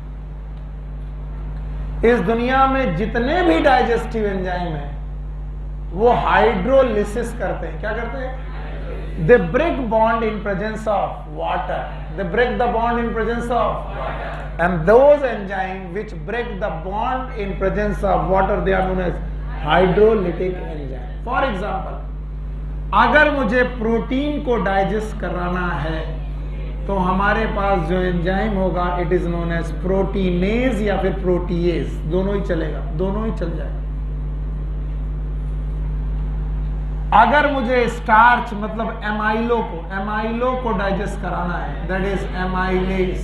इस दुनिया में जितने भी डाइजेस्टिव एंजाइम हैं वो हाइड्रोलिसिस करते हैं। क्या करते हैं? They break bond in presence of water, they break the bond in presence of water, and those enzyme which break the bond in presence of water they are known as hydrolytic enzyme. For example, अगर मुझे प्रोटीन को डाइजेस्ट कराना है तो हमारे पास जो एंजाइम होगा it is known as proteinase या फिर प्रोटीएज, दोनों ही चलेगा, दोनों ही चल जाएगा। अगर मुझे स्टार्च मतलब एमाइलो को एमाइलो को डाइजेस्ट कराना है, दैट इज एमाइलेज।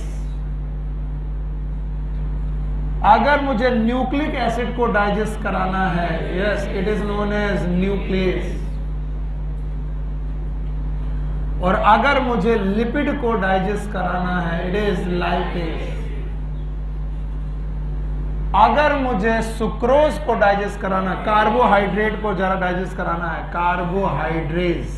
अगर मुझे न्यूक्लिक एसिड को डाइजेस्ट कराना है, yes, it is known as nucleus. और अगर मुझे लिपिड को डाइजेस्ट कराना है, इट इज लाइपेज। अगर मुझे सुक्रोज को डाइजेस्ट कराना, कार्बोहाइड्रेट को जरा डाइजेस्ट कराना है, कार्बोहाइड्रेज।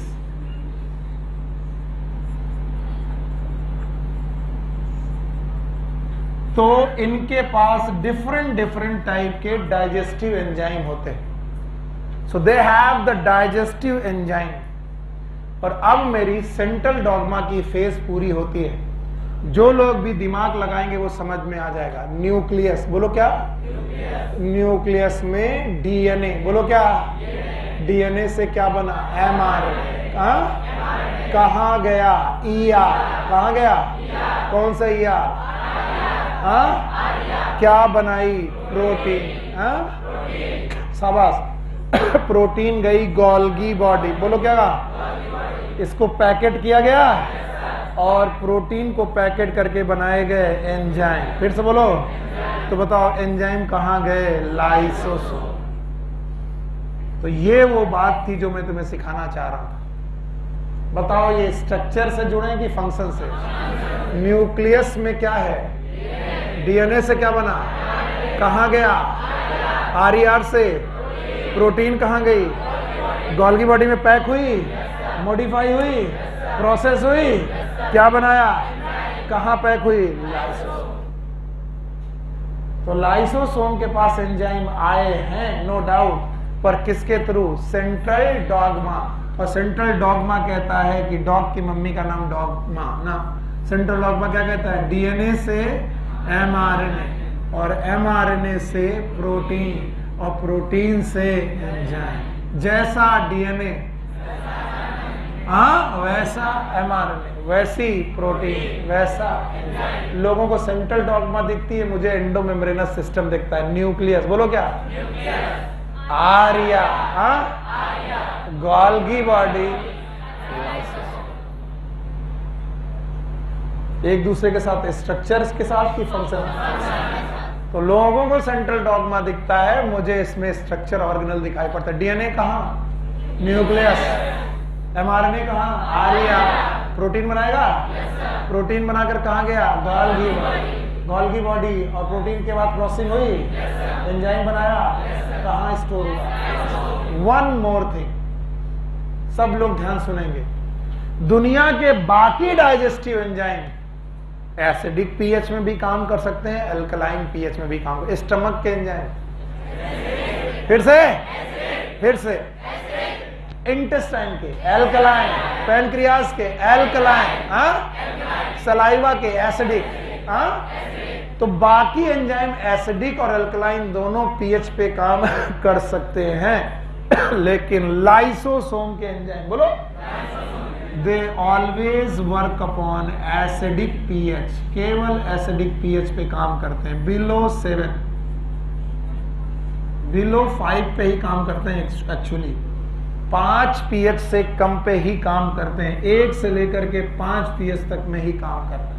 तो इनके पास डिफरेंट डिफरेंट टाइप के डाइजेस्टिव एंजाइम होते हैं। So they have the digestive enzyme. और अब मेरी सेंट्रल डॉगमा की फेज पूरी होती है। जो लोग भी दिमाग लगाएंगे वो समझ में आ जाएगा। न्यूक्लियस, बोलो क्या? न्यूक्लियस में डीएनए, बोलो क्या? डीएनए से क्या बना? एमआरएनए। कहां कहां गया? ईआर। कहां गया? कौन सा ईआर? हाँ, क्या बनाई? प्रोटीन। हाँ, शाबाश। प्रोटीन गई गोल्गी बॉडी, बोलो क्या? इसको पैकेट किया गया और प्रोटीन को पैकेट करके बनाए गए एंजाइम। फिर से बोलो, तो बताओ एंजाइम कहां गए? लाइसोसोम। तो ये वो बात थी जो मैं तुम्हें सिखाना चाह रहा था। बताओ ये स्ट्रक्चर से जुड़े कि फंक्शन से? न्यूक्लियस में क्या है? डीएनए से क्या बना? कहां गया? आरईआर से। प्रोटीन कहां गई? गोल्गी बॉडी में पैक हुई, मॉडिफाई हुई, प्रोसेस हुई, क्या बनाया? कहां पैक हुई? लाइसोसोम। तो लाइसोसोम के पास एंजाइम आए हैं, नो डाउट, पर किसके थ्रू? Central dogma. और सेंट्रल डॉगमा कहता है कि डॉग की मम्मी का नाम डॉगमा ना। सेंट्रल डॉगमा क्या कहता है? डीएनए से एमआरएनए और एमआरएनए से प्रोटीन और प्रोटीन से एंजाइम। जैसा डीएनए हाँ वैसा एमआरएनए, वैसी प्रोटीन, वैसा एंजाइम। लोगों को सेंट्रल डॉगमा दिखती है, मुझे एंडोमेम्ब्रेनस सिस्टम दिखता है। न्यूक्लियस, बोलो क्या? आर्या, हाँ, गोल्गी बॉडी, एक दूसरे के साथ स्ट्रक्चर्स के साथ की फंक्शन। तो लोगों को सेंट्रल डॉग्मा दिखता है, मुझे इसमें स्ट्रक्चर ऑर्गेनल दिखाई पड़ता है। डीएनए कहाँ? न्यूक्लियस। एमआरएनए कहाँ? आरएनए। प्रोटीन बनाएगा, प्रोटीन बनाकर कहाँ गया? Golgi, Golgi body. और प्रोटीन के बाद क्रॉसिंग हुई, एंजाइम बनाया, कहाँ स्टोर हुआ? वन मोर थिंग, सब लोग ध्यान सुनेंगे, दुनिया के बाकी डाइजेस्टिव एंजाइम एसिडिक पीएच में भी काम कर सकते हैं, अल्कलाइन पीएच में भी काम कर। स्टमक के एंजाइम, फिर से फिर से इंटेस्टाइन के एल्कलाइन, पैनक्रियास के एल्कलाइन, सलाइवा के एसिडिक। तो बाकी एंजाइम एसिडिक और अल्कलाइन दोनों पीएच पे काम कर सकते हैं, लेकिन लाइसोसोम के एंजाइम, बोलो, they always work upon acidic pH, केवल एसिडिक पीएच पे काम करते हैं। बिलो सेवन, बिलो फाइव पे ही काम करते हैं, एक्चुअली पांच पीएच से कम पे ही काम करते हैं, एक से लेकर के पांच पीएच तक में ही काम करते हैं।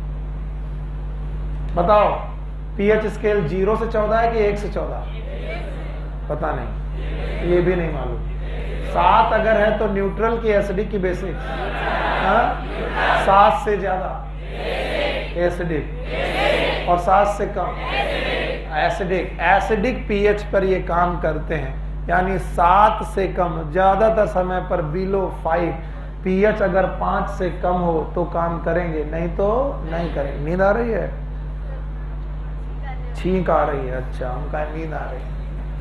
बताओ पीएच स्केल जीरो से चौदह है कि एक से चौदह? पता नहीं, ये भी नहीं मालूम। सात अगर है तो न्यूट्रल की एसिडिक की बेसिक? सात से ज्यादा एसिडिक और सात से कम एसिडिक। एसिडिक पीएच पर ये काम करते हैं, यानी सात से कम, ज्यादातर समय पर बिलो फाइव। पीएच अगर पांच से कम हो तो काम करेंगे, नहीं तो नहीं करेंगे। नींद आ रही है? छींक आ रही है, अच्छा, उनका नींद आ रही है।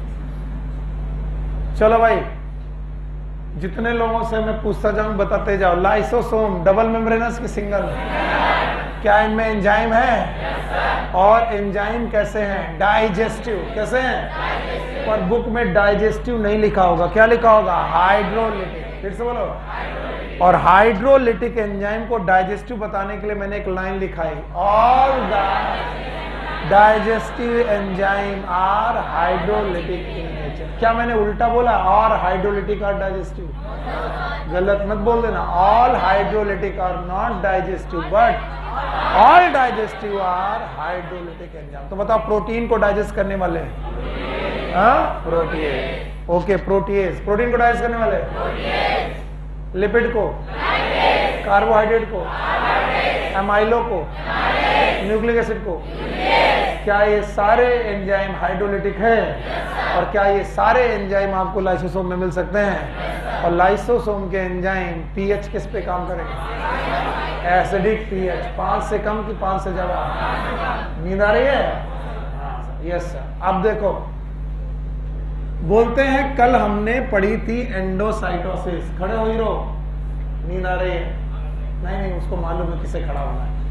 चलो भाई, जितने लोगों से मैं पूछता जाऊं बताते जाओ। लाइसोसोम डबल मेम्ब्रेनस की सिंगल? क्या इनमें एंजाइम है? और एंजाइम कैसे हैं? डाइजेस्टिव। कैसे हैं? पर बुक में डाइजेस्टिव नहीं लिखा होगा, क्या लिखा होगा? हाइड्रोलिटिक। फिर से बोलो। और हाइड्रोलिटिक एंजाइम को डाइजेस्टिव बताने के लिए मैंने एक लाइन लिखा है, all the digestive enzyme are hydrolytic in nature. क्या मैंने उल्टा बोला? और हाइड्रोलिटिक आर डाइजेस्टिव? गलत मत बोल देना। All hydrolytic are not digestive, but all digestive are hydrolytic enzyme. तो बताओ, प्रोटीन को डाइजेस्ट करने वाले? हाँ, प्रोटीएज। ओके, प्रोटीएज प्रोटीन को डाइजेस्ट करने वाले? लिपिड को? कार्बोहाइड्रेट को? एमाइलो को? न्यूक्लिक एसिड को? क्या ये सारे एंजाइम हाइड्रोलिटिक है? और क्या ये सारे एंजाइम आपको लाइसोसोम में मिल सकते हैं? और लाइसोसोम के एंजाइम पीएच किस पे काम करेंगे? Acidic pH. पांच से कम कि पांच से ज्यादा? नींद आ रही है? Yes sir. अब देखो, बोलते हैं कल हमने पढ़ी थी एंडोसाइटोसिस। खड़े हो हीरो, नींद आ रही है? नहीं नहीं, उसको मालूम है किसे खड़ा होना है।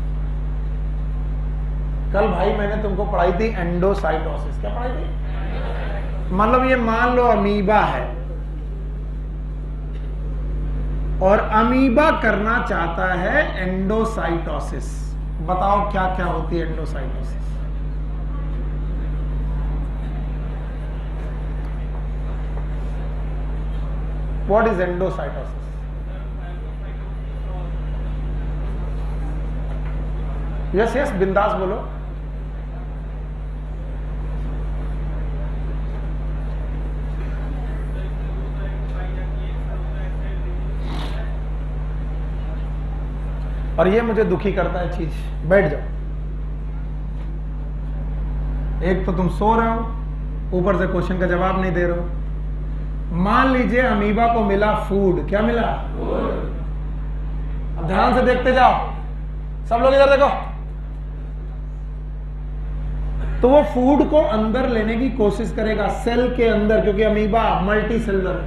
कल भाई मैंने तुमको पढ़ाई थी एंडोसाइटोसिस। क्या पढ़ाई थी? मतलब ये मान लो अमीबा है और अमीबा करना चाहता है एंडोसाइटोसिस। बताओ क्या क्या होती है endocytosis? What is endocytosis? Yes yes, बिंदास बोलो। और ये मुझे दुखी करता है चीज। बैठ जाओ। एक तो तुम सो रहे हो, ऊपर से क्वेश्चन का जवाब नहीं दे रहे हो। मान लीजिए अमीबा को मिला फूड। क्या मिला? अब ध्यान से देखते जाओ, सब लोग इधर देखो। तो वो फूड को अंदर लेने की कोशिश करेगा, सेल के अंदर, क्योंकि अमीबा मल्टी सेलुलर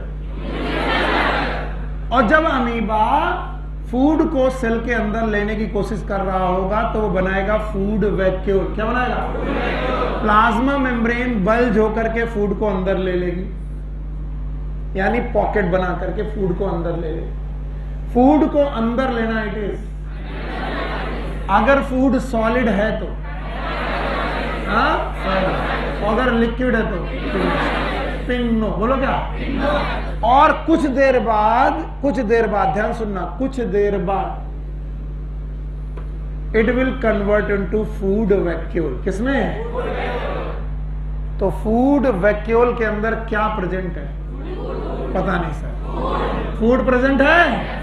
है। और जब अमीबा फूड को सेल के अंदर लेने की कोशिश कर रहा होगा तो वो बनाएगा फूड वैक्यूल। क्या बनाएगा? प्लाज्मा मेम्ब्रेन बल्ज होकर के फूड को अंदर ले लेगी, यानी पॉकेट बना करके फूड को अंदर ले ले। फूड को अंदर लेना इट इज। अगर फूड सॉलिड है तो, हाँ, अगर लिक्विड है तो पिन्नो। बोलो क्या? और कुछ देर बाद, कुछ देर बाद, ध्यान सुनना, कुछ देर बाद it will convert into food vacuole. किसमें? तो फूड वैक्यूल के अंदर क्या प्रेजेंट है? पता नहीं सर। फूड प्रेजेंट है?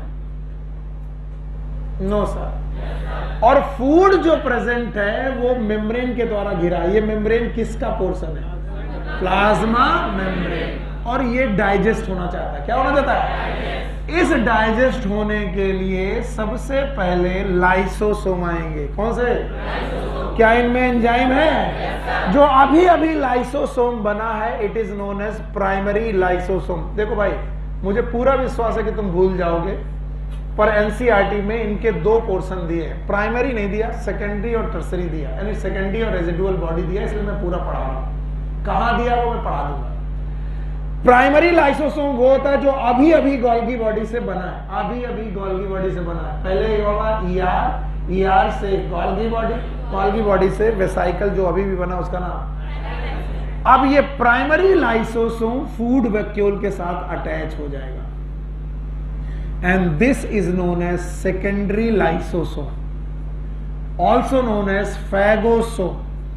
No sir. और फूड जो प्रेजेंट है वो मेम्ब्रेन के द्वारा घिरा है। ये मेम्ब्रेन किसका पोर्शन है? Plasma membrane. और ये डाइजेस्ट होना चाहता है। क्या होना चाहता है? इस डाइजेस्ट होने के लिए सबसे पहले लाइसोसोम आएंगे। कौन से? क्या इनमें एंजाइम है? जो अभी अभी लाइसोसोम बना है, it is known as primary lysosome. देखो भाई, मुझे पूरा विश्वास है कि तुम भूल जाओगे, पर एनसीईआरटी में इनके दो पोर्शन दिए हैं। प्राइमरी नहीं दिया, सेकेंडरी और टर्सरी दिया, यानी सेकेंडरी और रेजिडुअल बॉडी दिया, इसलिए मैं पूरा पढ़ा रहा हूं। कहां दिया वो मैं पढ़ा दूंगा। प्राइमरी लाइसोसोम वो होता है जो अभी अभी गोल्गी बॉडी से बना है, अभी अभी गोल्गी बॉडी से बना है। पहले ये होगा ईआर, ईआर से गोल्गी बॉडी, गोल्गी बॉडी से वेसाइकल जो अभी भी बना उसका नाम। अब ये प्राइमरी लाइसोसोम फूड वैक्यूल के साथ अटैच हो जाएगा, and this is known as secondary lysosome, also known as phagosome.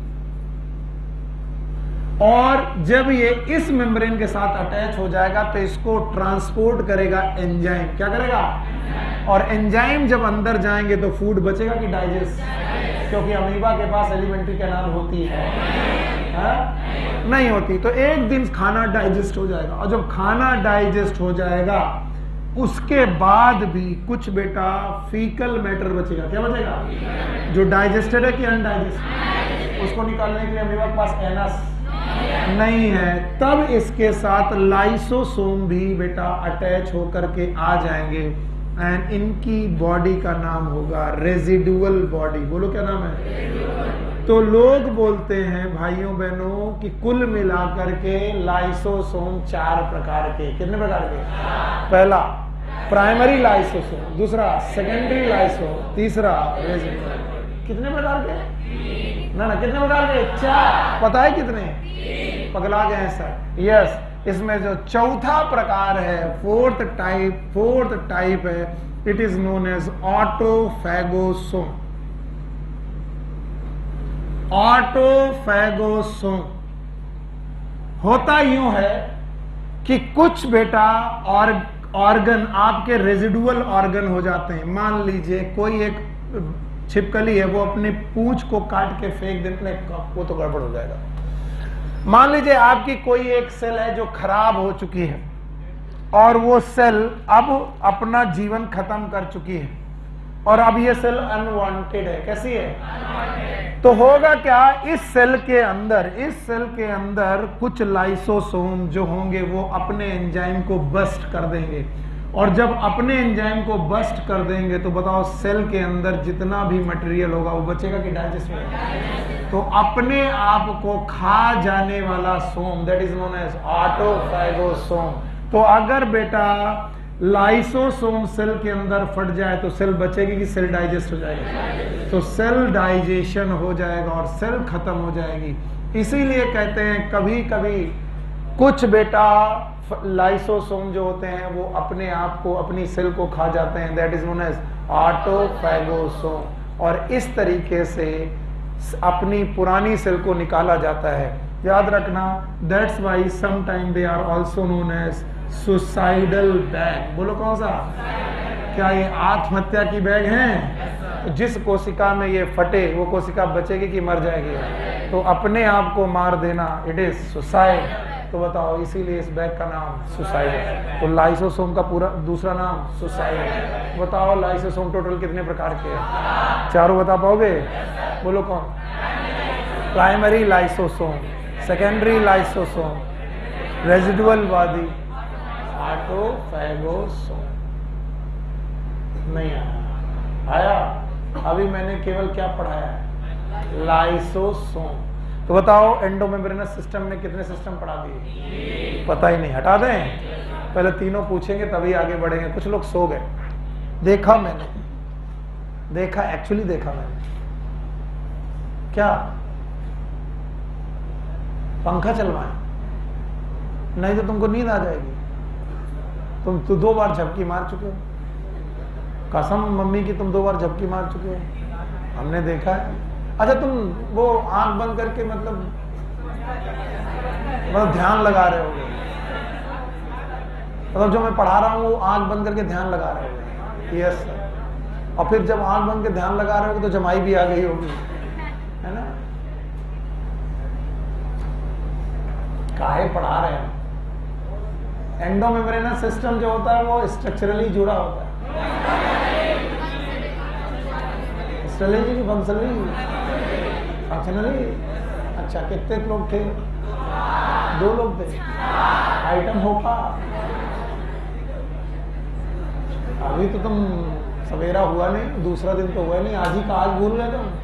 और जब ये इस मेम्ब्रेन के साथ अटैच हो जाएगा तो इसको ट्रांसपोर्ट करेगा एंजाइम। क्या करेगा? और एंजाइम जब अंदर जाएंगे तो फूड बचेगा कि डाइजेस्ट? क्योंकि अमीबा के पास एलिमेंट्री कैनाल होती है, है? नहीं होती। तो एक दिन खाना डाइजेस्ट हो जाएगा, और जब खाना डाइजेस्ट हो जाएगा उसके बाद भी कुछ बेटा फीकल मैटर बचेगा। क्या बचेगा? जो डाइजेस्टेड है कि अनडाइजेस्टेड, उसको निकालने के लिए अमीबा के पास एनस नहीं है। तब इसके साथ लाइसोसोम भी बेटा अटैच होकर के आ जाएंगे, एंड इनकी बॉडी का नाम होगा रेजिडुअल बॉडी। बोलो क्या नाम है? तो लोग बोलते हैं भाइयों बहनों कि कुल मिलाकर के लाइसोसोम चार प्रकार के। कितने प्रकार के? पहला प्राइमरी लाइसोसोम, दूसरा सेकेंडरी लाइसोसोम, तीसरा रेजिडुअल। कितने प्रकार के? ना ना कितने प्रकार के? चार। पता है कितने? पगला गए हैं सर। यस, इसमें जो चौथा प्रकार है, फोर्थ टाइप, फोर्थ टाइप है, it is known as autophagosome. Autophagosome होता यूं है कि कुछ बेटा और ऑर्गन आपके रेजिडुअल ऑर्गन हो जाते हैं। मान लीजिए कोई एक छिपकली है, वो अपने पूंछ को काट के फेंक देने, वो तो गड़बड़ हो जाएगा। मान लीजिए आपकी कोई एक सेल है जो खराब हो चुकी है, और वो सेल अब अपना जीवन खत्म कर चुकी है, और अब ये सेल अनवांटेड है। कैसी है? तो होगा क्या, इस सेल के अंदर, इस सेल के अंदर कुछ लाइसोसोम जो होंगे वो अपने एंजाइम को बस्ट कर देंगे, और जब अपने एंजाइम को बस्ट कर देंगे तो बताओ सेल के अंदर जितना भी मटेरियल होगा वो बचेगा कि डाइजेस्ट होगा? तो अपने आप को खा जाने वाला some, that is known as autophagosome. तो अगर बेटा लाइसोसोम सेल के अंदर फट जाए तो सेल बचेगी कि सेल डाइजेस्ट हो जाएगी? तो सेल डाइजेशन हो जाएगा और सेल खत्म हो जाएगी। इसीलिए कहते हैं कभी कभी कुछ बेटा लाइसोसोम जो होते हैं वो अपने आप को, अपनी सेल को खा जाते हैं, that is known as autophagosome. और इस तरीके से अपनी पुरानी सेल को निकाला जाता है। याद रखना, that's why some time they are also known as suicidal bag. बोलो कौन सा? क्या ये आत्महत्या की बैग है? जिस कोशिका में ये फटे वो कोशिका बचेगी कि मर जाएगी? तो अपने आप को मार देना, इट इज सुसाइड। तो बताओ, इसीलिए इस बैग का नाम सुसाइड है। तो लाइसोसोम का पूरा दूसरा नाम सुसाइड है। बताओ लाइसोसोम टोटल कितने प्रकार के हैं? चारों बता पाओगे? बोलो कौन? Primary lysosome, secondary lysosome, residual body, autophagosome. नहीं आया? आया? अभी मैंने केवल क्या पढ़ाया है? लाइसोसोम। तो बताओ एंडोमेम्ब्रेनस सिस्टम में कितने सिस्टम पढ़ा दिए? पता ही नहीं। हटा दें? पहले तीनों पूछेंगे तभी आगे बढ़ेंगे। कुछ लोग सो गए। देखा मैंने, देखा एक्चुअली देखा मैंने। क्या पंखा चलवाएं? नहीं तो तुमको नींद आ जाएगी। तुम तो दो बार झपकी मार चुके हो, कसम मम्मी की तुम दो बार झपकी मार चुके हो। हमने देखा है। अच्छा तुम वो आंख बंद करके मतलब मतलब ध्यान लगा रहे होगे, मतलब जो मैं पढ़ा रहा हूँ वो आंख बंद करके ध्यान लगा रहे होगे। Yes sir. और फिर जब आंख बंद के ध्यान लगा रहे होगे तो जमाई भी आ गई होगी, है ना। काहे पढ़ा रहे हैं। एंडोमेम्ब्रेनस सिस्टम जो होता है वो स्ट्रक्चरली जुड़ा होता है। स्ट्रक्चरली की फंक्शनली फंक्शनली। अच्छा कितने लोग थे? दो लोग थे। आइटम होगा। अभी तो तुम सवेरा हुआ नहीं, दूसरा दिन तो हुआ नहीं, आज ही का आज भूल गए तुम।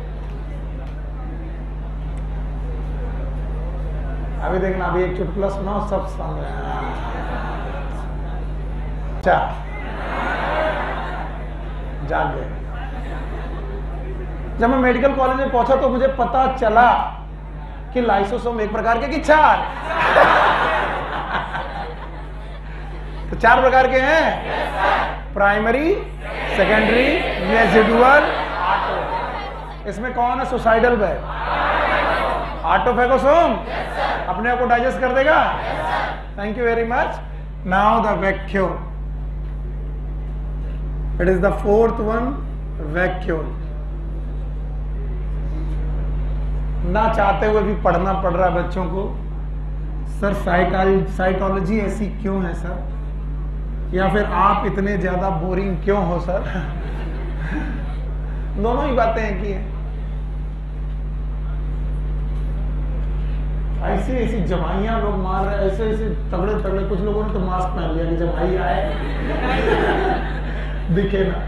अभी देखना, अभी एक चुटकुला सुनाओ सब समझ रहे हैं। अच्छा जाग गए। जब मैं मेडिकल कॉलेज में पहुंचा तो मुझे पता चला कि लाइसोसोम एक प्रकार के कि चार तो चार प्रकार के हैं, प्राइमरी, सेकेंडरी, रेजिडुअल, ऑटो। इसमें कौन है सुसाइडल वेब? ऑटोफेगोसोम अपने आप को डाइजेस्ट कर देगा। Thank you very much. Now the vacuole, it is the fourth one, vacuole. ना चाहते हुए भी पढ़ना पड़ रहा है बच्चों को। सर साइटोलॉजी ऐसी क्यों है सर, या फिर आप इतने ज्यादा बोरिंग क्यों हो सर? दोनों ही बातें हैं कि ऐसी ऐसी जमाइयां लोग मार रहे, ऐसे ऐसे तगड़े तगड़े। कुछ लोगों ने तो मास्क पहन लिया कि जमाई आए दिखे ना।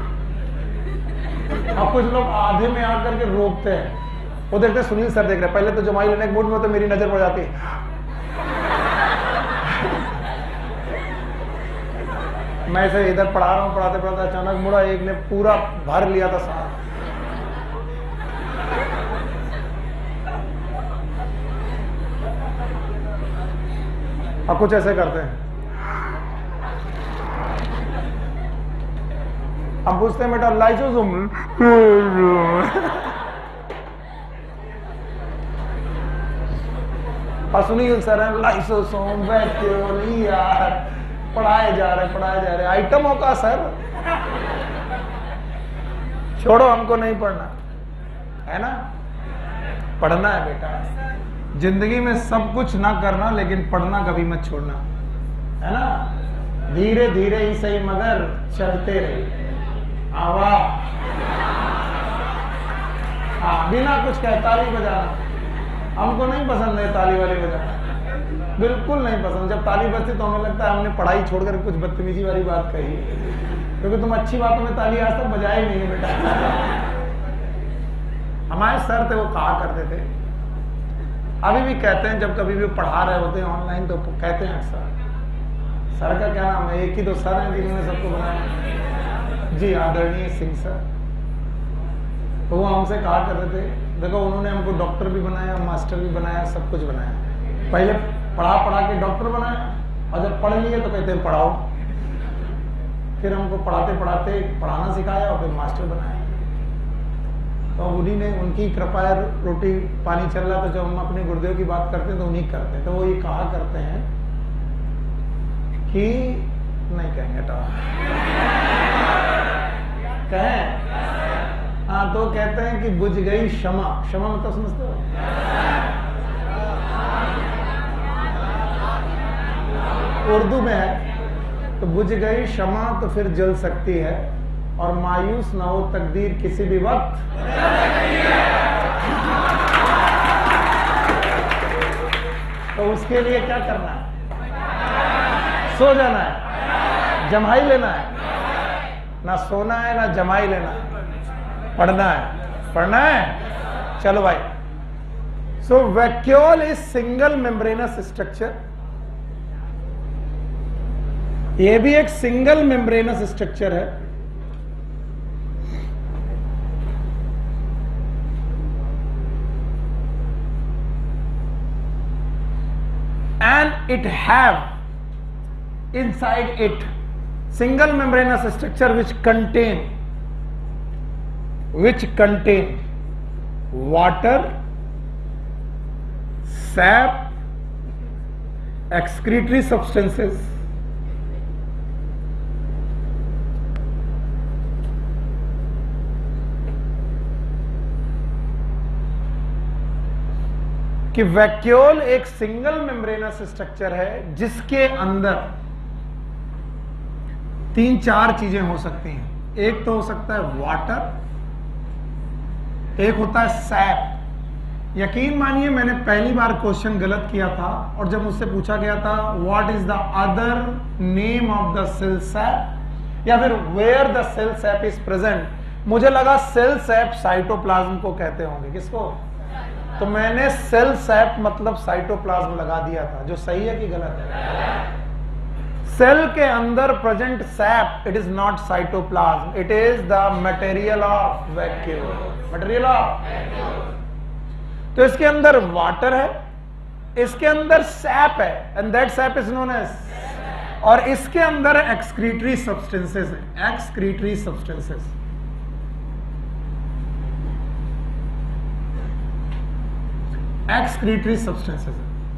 अब कुछ लोग आधे में आकर के रोकते हैं, वो देखते सुनील सर देख रहे हैं, पहले तो जमाई लेने के मूड में तो मेरी नजर पड़ जाती है। मैं इसे इधर पढ़ा रहा हूँ, पढ़ाते पढ़ाते अचानक मुड़ा, एक ने पूरा भर लिया था साथ। अब कुछ ऐसे करते हैं। अब पूछते हैं बेटा लाइसोसोम और सुनील सर है लाइसोसोम वैक्यूल। यार पढ़ाए जा रहे पढ़ाए जा रहे आइटमों का सर। छोड़ो, हमको नहीं पढ़ना है ना, पढ़ना है बेटा। जिंदगी में सब कुछ ना करना, लेकिन पढ़ना कभी मत छोड़ना, है ना। धीरे धीरे ही सही मगर चलते रहे। आवा हाँ, बिना कुछ कहे ताली बजाना हमको नहीं पसंद है। ताली वाली बजाना बिल्कुल नहीं पसंद। जब ताली बजती तो हमें लगता है हमने पढ़ाई छोड़कर कुछ बदतमीजी वाली बात कही, क्योंकि तुम अच्छी बातों में ताली आज तक बजाए नहीं है बेटा। हमारे सर थे वो कहा करते थे, अभी भी कहते हैं, जब कभी भी पढ़ा रहे होते हैं ऑनलाइन तो कहते हैं अक्सर, सर का क्या नाम है, एक ही तो सर है जिन्होंने सबको बनाया जी, आदरणीय सिंह सर। तो वो हमसे कहा करते थे, देखो उन्होंने हमको डॉक्टर भी बनाया, मास्टर भी बनाया, सब कुछ बनाया। पहले पढ़ा पढ़ा के डॉक्टर बनाया, और जब पढ़ लिए तो कहते हैं पढ़ाओ। फिर हमको पढ़ाते पढ़ाते पढ़ाना सिखाया और फिर मास्टर बनाया। तो उन्हीं ने, उनकी कृपा है, रोटी पानी चल रहा। तो जब हम अपने गुरुदेव की बात करते हैं तो उन्हीं करते हैं। तो वो ये कहा करते हैं कि नहीं कहेंगे तो कहें हाँ, तो कहते हैं कि बुझ गई क्षमा। क्षमा मतलब समझते हो? उर्दू में है। तो बुझ गई क्षमा तो फिर जल सकती है, और मायूस ना हो तकदीर किसी भी वक्त। तो उसके लिए क्या करना है? सो जाना है, जमाई लेना है। ना सोना है ना जमाई लेना है, पढ़ना है। पढ़ना है, चलो भाई। So vacuole is single membranous structure. ये भी एक सिंगल मेम्ब्रेनस स्ट्रक्चर है। And it have inside it single membranous structure which contain which contain water, sap, excretory substances, कि वैक्यूल एक सिंगल मेम्ब्रेनस स्ट्रक्चर है जिसके अंदर तीन चार चीजें हो सकती हैं। एक तो हो सकता है वाटर, एक होता है सैप। यकीन मानिए मैंने पहली बार क्वेश्चन गलत किया था और जब मुझसे पूछा गया था what is the other name of the cell sap या फिर where the cell sap is present, मुझे लगा सेल सैप साइटोप्लाज्म को कहते होंगे। किसको? तो मैंने सेल सैप मतलब साइटोप्लाज्म लगा दिया था, जो सही है कि गलत है? सेल के अंदर present sap it is not cytoplasm, it is the material of vacuole. Material of तो इसके अंदर वाटर है, इसके अंदर सैप है and that sap is known as, और इसके अंदर एक्सक्रीटरी सब्सटेंसेस है, एक्सक्रीटरी सब्सटेंसेस। एक्सक्रीटरी सब्सटेंसेस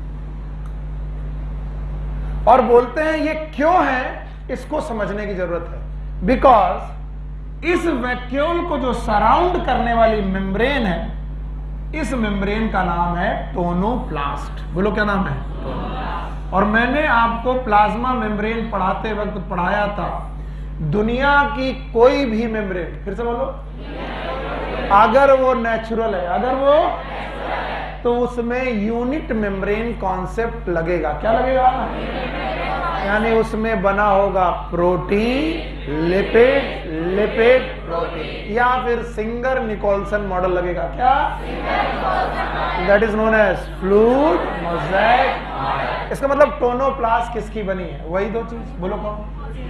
और बोलते हैं ये क्यों है, इसको समझने की जरूरत है। बिकॉज इस वैक्यूल को जो सराउंड करने वाली मेम्ब्रेन है, इस मेम्ब्रेन का नाम है टोनोप्लास्ट। बोलो क्या नाम है? और मैंने आपको प्लाज्मा मेम्ब्रेन पढ़ाते वक्त पढ़ाया था, दुनिया की कोई भी मेम्ब्रेन, फिर से बोलो, अगर वो नेचुरल है, अगर वो तो उसमें यूनिट मेम्ब्रेन कॉन्सेप्ट लगेगा। क्या लगेगा? यानी उसमें बना होगा प्रोटीन, लिपिड, लिपिड प्रोटीन, या फिर सिंगर निकोल्सन मॉडल लगेगा। क्या? That is known as fluid mosaic. इसका मतलब टोनोप्लास्ट किसकी बनी है? वही दो चीज, बोलो कौन?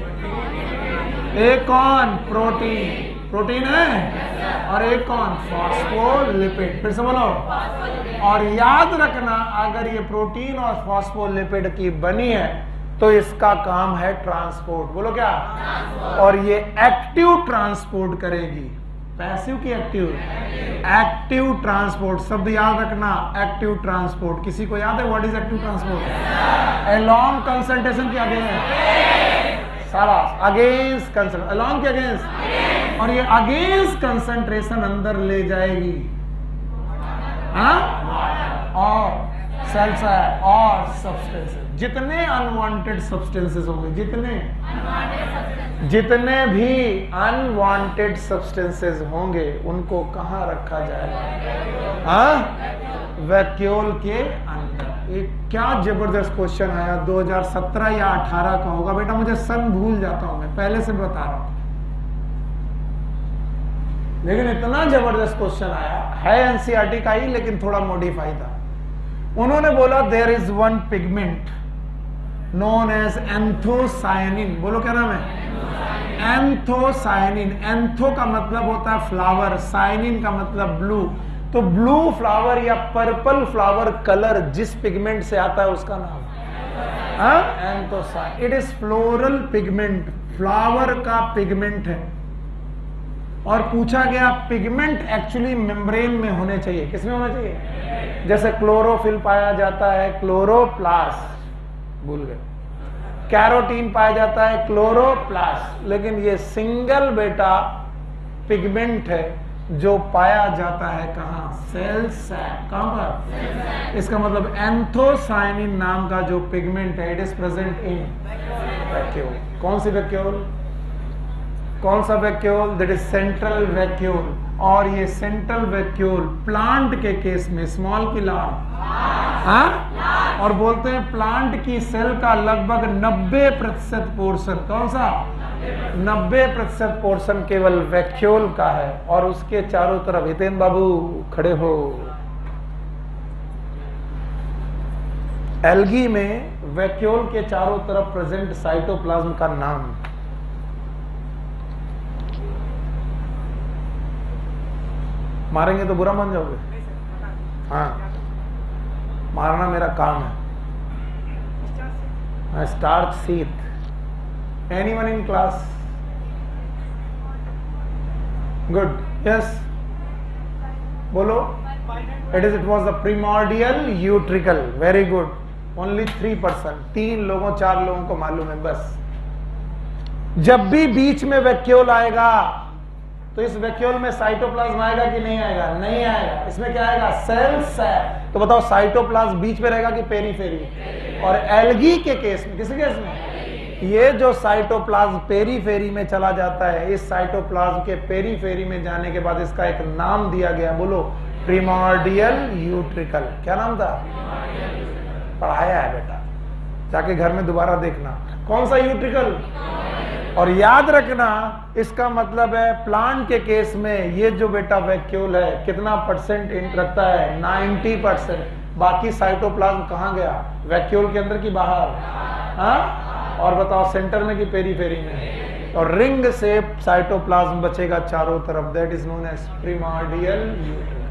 एक कौन? प्रोटीन, प्रोटीन है, और एक कौन? फॉस्फोलिपिड। फिर से बोलो। और याद रखना अगर ये प्रोटीन और फॉस्फोलिपिड की बनी है तो इसका काम है ट्रांसपोर्ट। बोलो क्या? और ये एक्टिव ट्रांसपोर्ट करेगी, पैसिव की एक्टिव? Active transport. शब्द याद रखना, एक्टिव ट्रांसपोर्ट। किसी को याद है what is active transport? Along concentration के अगेंस्ट, सारा अगेंस्ट कंसंट्रेशन, अलोंग के अगेंस्ट, और ये अगेंस्ट कंसंट्रेशन अंदर ले जाएगी। हाँ? और सेल्स है और सब्सटेंसेस, जितने अनवांटेड सब्सटेंसेस होंगे, जितने जितने भी अनवांटेड सब्सटेंसेस होंगे उनको कहां रखा जाएगा? हाँ? वैक्यूल के अंदर। एक क्या जबरदस्त क्वेश्चन आया, दो हज़ार सत्रह या अठारह का होगा। बेटा मुझे सन भूल जाता हूं, मैं पहले से बता रहा हूं, लेकिन इतना जबरदस्त क्वेश्चन आया है, एनसीईआरटी का ही लेकिन थोड़ा मॉडिफाई था। उन्होंने बोला there is one pigment known as anthocyanin. बोलो क्या नाम है? एंथोसायनिन। एंथो का मतलब होता है फ्लावर, साइनिन का मतलब ब्लू। तो ब्लू फ्लावर या पर्पल फ्लावर कलर जिस पिगमेंट से आता है उसका नाम anthocyanin. It is floral pigment, flower का पिगमेंट है। और पूछा गया पिगमेंट एक्चुअली मेम्ब्रेन में होने चाहिए। किसमें होना चाहिए? जैसे क्लोरोफिल पाया जाता है क्लोरोप्लास्ट, भूल गए, कैरोटीन पाया जाता है क्लोरोप्लास्ट, लेकिन ये सिंगल बेटा पिगमेंट है जो पाया जाता है कहां? Cell sap. कहां पर? इसका मतलब एंथोसायनिन नाम का जो पिगमेंट है it is present in vacuole. कौन सी वैक्यूल? कौन सा vacuole? That is central vacuole. और ये सेंट्रल वैक्यूल प्लांट के केस में स्मॉल की लार्ज, हाँ? और बोलते हैं प्लांट की सेल का लगभग नब्बे प्रतिशत पोर्शन, कौन सा? नब्बे प्रतिशत पोर्शन केवल वैक्यूल का है। और उसके चारों तरफ, हितेन बाबू खड़े हो, एल्गी में वैक्यूल के चारों तरफ प्रेजेंट साइटोप्लाज्म का नाम। मारेंगे तो बुरा मान जाओगे? हाँ, मारना मेरा काम है। Starch sheath. Anyone in class? Good, yes बोलो। It is it was the primordial utricle, very good. Only three percent, तीन लोगों चार लोगों को मालूम है बस। जब भी बीच में वैक्यूल आएगा तो इस वैक्यूल में साइटोप्लाज्म आएगा कि नहीं आएगा? नहीं आएगा। इसमें क्या आएगा? सेल्स है। तो बताओ साइटोप्लाज्म बीच में रहेगा कि पेरीफेरी? और एल्गी के केस में, किस केस में? ये जो साइटोप्लाज्म पेरीफेरी में चला जाता है, इस साइटोप्लाज्म के पेरीफेरी में जाने के बाद इसका एक नाम दिया गया, बोलो, प्रीमॉर्डियल यूट्रिकल। क्या नाम था? पढ़ाया है बेटा, जाके घर में दोबारा देखना। कौन सा यूट्रिकल? और याद रखना इसका मतलब है प्लांट के केस में ये जो बेटा वैक्यूल है कितना परसेंट रखता है? Ninety percent. बाकी साइटोप्लाज्म कहाँ गया? वैक्यूल के अंदर की बाहर? हाँ? और बताओ सेंटर में कि पेरीफेरी में? और रिंग से साइटोप्लाज्म बचेगा चारों तरफ, that is known as primordial utricle.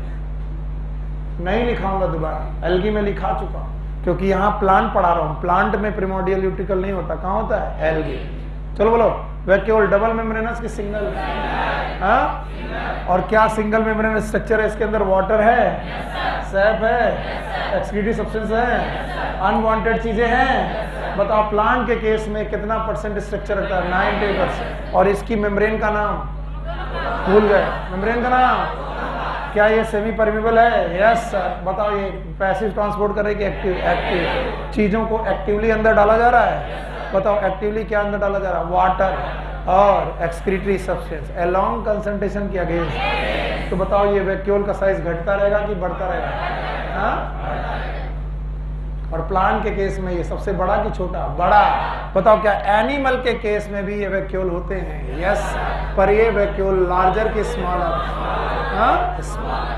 नहीं लिखाऊंगा दोबारा, एल्गी में लिखा चुका, क्योंकि यहाँ प्लांट पढ़ा रहा हूँ। प्लांट में प्रीमॉर्डियल यूट्रिकल नहीं होता, कहाँ होता है? एल्गी। चलो बोलो, वैक्यूल डबल मेम्ब्रेनस की सिंगल? हाँ? और क्या सिंगल मेम्ब्रेन स्ट्रक्चर है? इसके अंदर वाटर है, सैप है, एक्सक्रीटरी सब्सटेंस है, अनवांटेड चीजें हैं। बताओ प्लांट के केस में कितना परसेंट स्ट्रक्चर रहता है? Ninety percent. और इसकी मेम्ब्रेन का नाम भूल गए? मेम्ब्रेन का नाम क्या? ये सेमी परमेबल है? Yes sir. बताओ ये पैसिव ट्रांसपोर्ट कर रही है कि एक्टिव? एक्टिव। चीजों को एक्टिवली अंदर डाला जा रहा है। बताओ एक्टिवली क्या अंदर डाला जा रहा है? वाटर और एक्सक्रीटरी सब्सटेंस अलोंग कंसंट्रेशन के अगेंस्ट। तो बताओ ये वैक्यूल का साइज घटता रहेगा कि बढ़ता रहेगा? हाँ? और प्लांट के केस में ये सबसे बड़ा कि छोटा? बड़ा। बताओ क्या एनिमल के केस में भी ये वैक्यूल होते हैं? यस। पर ये वैक्यूल लार्जर कि स्मॉलर? हाँ? स्मॉलर।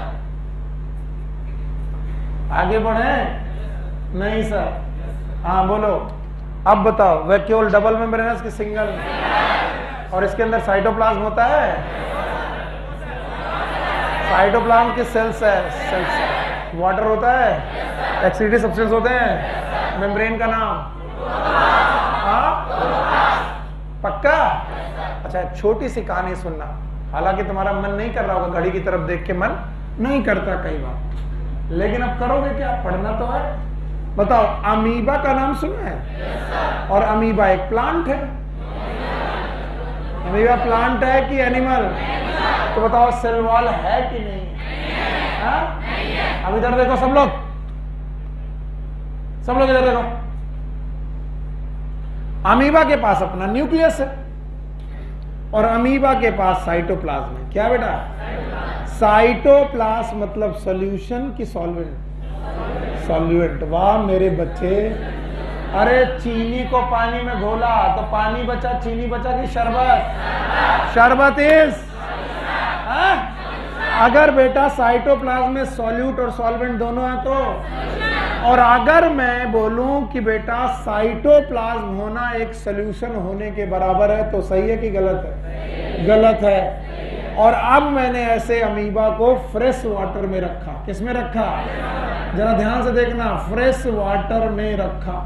आगे बढ़े? नहीं सर। हाँ बोलो। अब बताओ वैक्यूल डबल मेम्ब्रेनस की सिंगल? और इसके अंदर साइटोप्लाज्म होता है? साइटोप्लाज्म की सेल्स है, सेल्स। वाटर होता है, एक्सक्रीटरी सब्सटेंस होते हैं। मेम्ब्रेन का नाम? हाँ? पक्का? अच्छा छोटी सी कहानी सुनना, हालांकि तुम्हारा मन नहीं कर रहा होगा, घड़ी की तरफ देख के मन नहीं करता कई बार, लेकिन अब करोगे क्या? पढ़ना तो है। बताओ अमीबा का नाम सुना है? और अमीबा एक प्लांट है। अमीबा प्लांट है कि एनिमल? तो बताओ सेल वॉल है कि नहीं? हाँ? अब इधर देखो सब लोग, सब लोग इधर देखो। अमीबा के पास अपना न्यूक्लियस है और अमीबा के पास साइटोप्लाज्म है। क्या बेटा? साइटोप्लाज्म मतलब सॉल्यूशन की सॉल्वेंट? सॉल्वेंट। वाह मेरे बच्चे। अरे चीनी को पानी में घोला तो पानी बचा, चीनी बचा कि शरबत? शरबत इज। अगर बेटा साइटोप्लाज्म में सॉल्यूट और सॉल्वेंट दोनों है तो, और अगर मैं बोलूं कि बेटा साइटोप्लाज्म होना एक सॉल्यूशन होने के बराबर है तो सही है कि गलत है? गलत है। और अब मैंने ऐसे अमीबा को फ्रेश वाटर में रखा। किसमें रखा? जरा ध्यान से देखना, फ्रेश वाटर में रखा।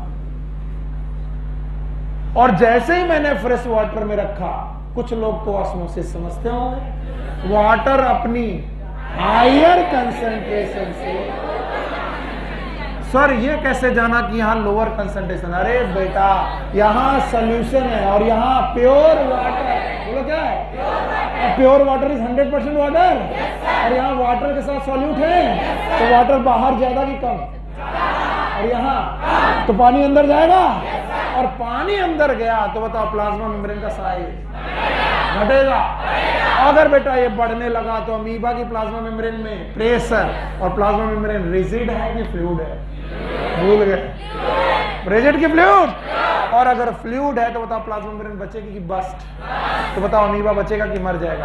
और जैसे ही मैंने फ्रेश वाटर में रखा, कुछ लोग तो ऑस्मोसिस समझते होंगे, वाटर अपनी हायर कंसंट्रेशन से। सर ये कैसे जाना कि यहाँ लोअर कंसंट्रेशन? अरे बेटा यहाँ सोल्यूशन है और यहाँ प्योर वाटर। बोलो क्या है? Pure water is hundred percent water, और यहाँ वाटर के साथ सॉल्यूट है तो वाटर बाहर ज्यादा कि कम? और यहाँ तो पानी अंदर जाएगा, और पानी अंदर गया तो बताओ प्लाज्मा मेम्ब्रेन का साइज घटेगा। अगर बेटा ये बढ़ने लगा तो अमीबा की प्लाज्मा मेम्ब्रेन में प्रेशर, और प्लाज्मा मेम्ब्रेन रिजिड है कि फ्लूइड है? भूल गए? रिजिड की फ्लूइड। और अगर फ्लूइड है तो बताओ प्लाज्मा मेम्ब्रेन बचेगी कि बस्ट? तो बताओ अमीबा बचेगा कि मर जाएगा?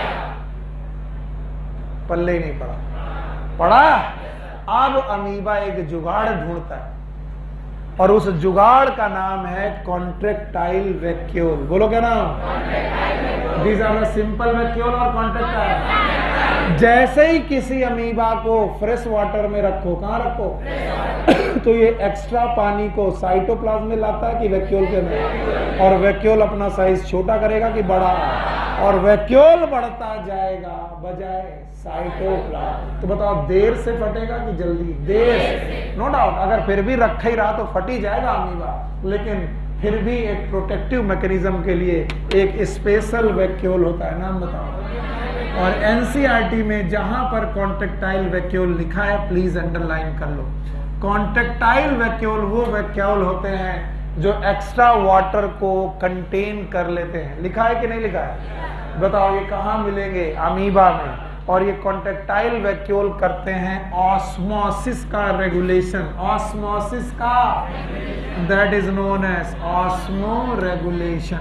पल्ले ही नहीं पड़ा। पड़ा? अब अमीबा एक जुगाड़ ढूंढता है, और उस जुगाड़ का नाम है कॉन्ट्रैक्टाइल वैक्यूल। बोलो क्या नाम? These are the simple vacuole और कॉन्ट्रैक्टाइल। जैसे ही किसी अमीबा को फ्रेश वाटर में रखो, कहां रखो? तो ये एक्स्ट्रा पानी को साइटोप्लाज्म में लाता है कि वैक्यूल के में? और वैक्यूल अपना साइज छोटा करेगा कि बड़ा? और वैक्यूल बढ़ता जाएगा बजाय साइटोप्लाज्म। तो बताओ देर से फटेगा कि जल्दी? देर से। नो डाउट, अगर फिर भी रखा ही रहा तो फट ही जाएगा अमीबा, लेकिन फिर भी एक प्रोटेक्टिव मैकेनिज्म के लिए एक स्पेशल वैक्यूल होता है। नाम बताओ। और एनसीईआरटी में जहां पर कॉन्ट्रेक्टाइल वैक्यूल लिखा है प्लीज अंडरलाइन कर लो। कॉन्ट्रेक्टाइल वैक्यूल वो वैक्यूल होते हैं जो एक्स्ट्रा वाटर को कंटेन कर लेते हैं। लिखा है कि नहीं लिखा है? बताओ ये कहाँ मिलेंगे? अमीबा में। और ये कॉन्ट्रेक्टाइल वैक्यूल करते हैं ऑस्मोसिस का रेगुलेशन। ऑस्मोसिस का, that is known as osmo regulation.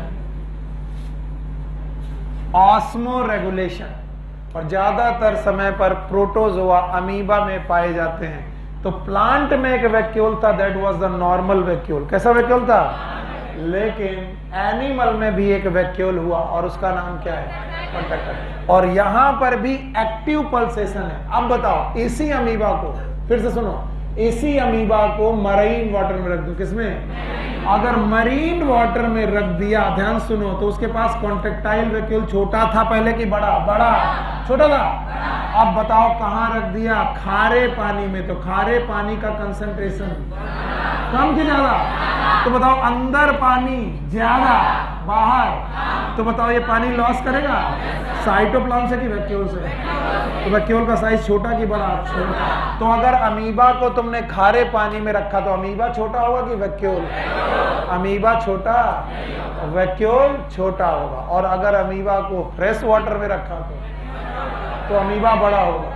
Osmo regulation. और ज्यादातर समय पर प्रोटोजोआ अमीबा में पाए जाते हैं। तो प्लांट में एक वैक्यूल था, that was the normal vacuole. कैसा वैक्यूल था? लेकिन एनिमल में भी एक वैक्यूल हुआ और उसका नाम क्या है? कॉन्ट्रेक्टाइल। और यहां पर भी एक्टिव पल्सेशन है। अब बताओ इसी अमीबा को, फिर से सुनो, इसी अमीबा को मरीन वाटर में रख दो। किसमें? अगर मरीन वाटर में रख दिया, ध्यान सुनो, तो उसके पास कॉन्ट्रेक्टाइल वैक्यूल छोटा था पहले कि बड़ा? बड़ा। छोटा था। अब बताओ कहां रख दिया? खारे पानी में। तो खारे पानी का कंसंट्रेशन कम कि ज्यादा? तो बताओ अंदर पानी ज्यादा, बाहर। तो बताओ ये पानी लॉस करेगा साइटोप्लाज्म से कि वैक्यूल से? तो वैक्यूल का साइज छोटा कि बड़ा? छोटा। तो अगर अमीबा को तुमने खारे पानी में रखा तो अमीबा छोटा होगा कि वैक्यूल? अमीबा छोटा, वैक्यूल छोटा होगा। और अगर अमीबा को फ्रेश वाटर में रखा तो तो अमीबा बड़ा होगा।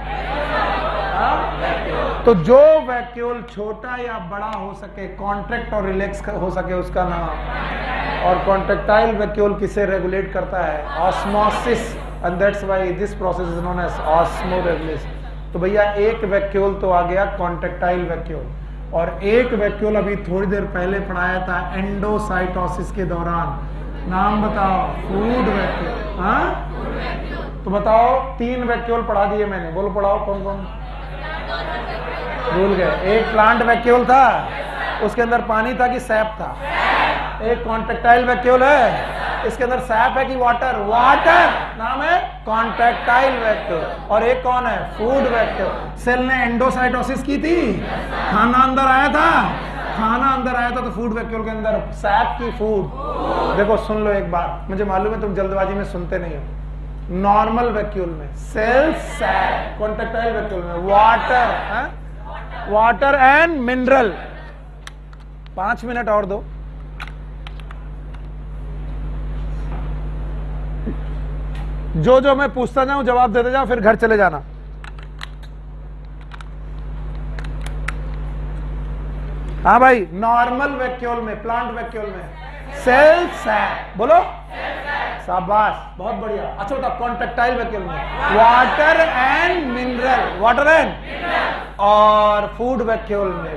हाँ? तो जो वैक्यूल छोटा या बड़ा हो सके, कॉन्ट्रैक्ट और रिलैक्स हो सके, उसका नाम। और कॉन्ट्रेक्टाइल वैक्यूल किसे रेगुलेट करता है? Osmosis. And that's why this process is known as osmo regulation. तो भैया एक वैक्यूल तो आ गया, कॉन्ट्रेक्टाइल वैक्यूल। और एक वैक्यूल अभी थोड़ी देर पहले पढ़ाया था एंडोसाइटोसिस के दौरान। नाम बताओ। Food vacuole. हाँ? तो बताओ तीन वैक्यूल पढ़ा दिए मैंने, बोलो पढ़ाओ कौन कौन? भूल गए। एक प्लांट वैक्यूल था, उसके अंदर पानी था कि सैप था? एक कॉन्ट्रेक्टाइल वैक्यूल है, इसके अंदर सैप है कि वाटर? वाटर। नाम है कॉन्ट्रेक्टाइल वैक्यूल। और एक कौन है? Food vacuole. सेल ने एंडोसाइटोसिस की थी, खाना अंदर आया था, खाना अंदर आया था तो फूड वैक्यूल के अंदर सैप की फूड। देखो सुन लो एक बात, मुझे मालूम है तुम जल्दबाजी में सुनते नहीं हो। नॉर्मल वैक्यूल में सेल सैप, कॉन्ट्रेक्टाइल वैक्यूल में वाटर, वाटर एंड मिनरल। पांच मिनट और दो। जो जो मैं पूछता जाऊं जवाब देते जाओ, फिर घर चले जाना। हाँ भाई, नॉर्मल वैक्यूल में, प्लांट वैक्यूल में सेल सैप, बोलो शाबाश, बहुत बढ़िया। अच्छा बताओ कॉन्ट्रेक्टाइल वैक्यूल में water and mineral, water and. और फूड वैक्यूल में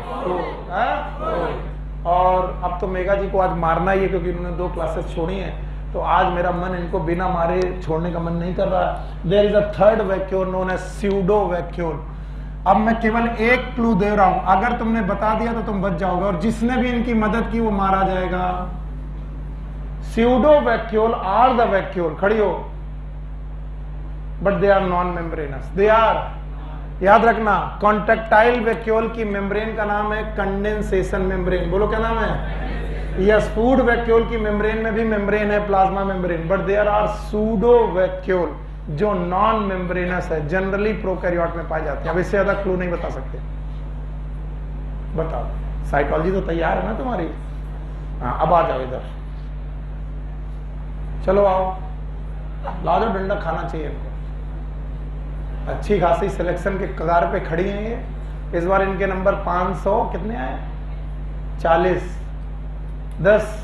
फूड। और अब तो मेगा जी को आज मारना ही है क्योंकि उन्होंने दो क्लासेस छोड़ी हैं, तो आज मेरा मन इनको बिना मारे छोड़ने का मन नहीं कर रहा। There is a third vacuole known as pseudo vacuole. अब मैं केवल एक क्लू दे रहा हूं, अगर तुमने बता दिया तो तुम बच जाओगे, और जिसने भी इनकी मदद की वो मारा जाएगा। Pseudo vacuole are the vacuole, खड़ी हो, but they are non membranous. They are, याद रखना, कॉन्ट्रेक्टाइल वैक्यूल की मेम्ब्रेन का नाम है कंडेंसेशन मेम्ब्रेन। बोलो क्या नाम है? यस। फूड वैक्यूल की मेम्ब्रेन में भी मेम्ब्रेन है, plasma membrane, but there are pseudo vacuole जो नॉन मेम्ब्रेनस है, जनरली प्रोकैरियोट में पाए जाते हैं। अब इससे ज्यादा क्लू नहीं बता सकते। बताओ, साइकोलॉजी तो तैयार है ना तुम्हारी? हाँ, अब आ जाओ इधर, चलो आओ, ला दो डंडा, खाना चाहिए इनको। अच्छी खासी सिलेक्शन के कगार पे खड़ी हैं ये। इस बार इनके नंबर पाँच सौ कितने आए? चालीस, दस,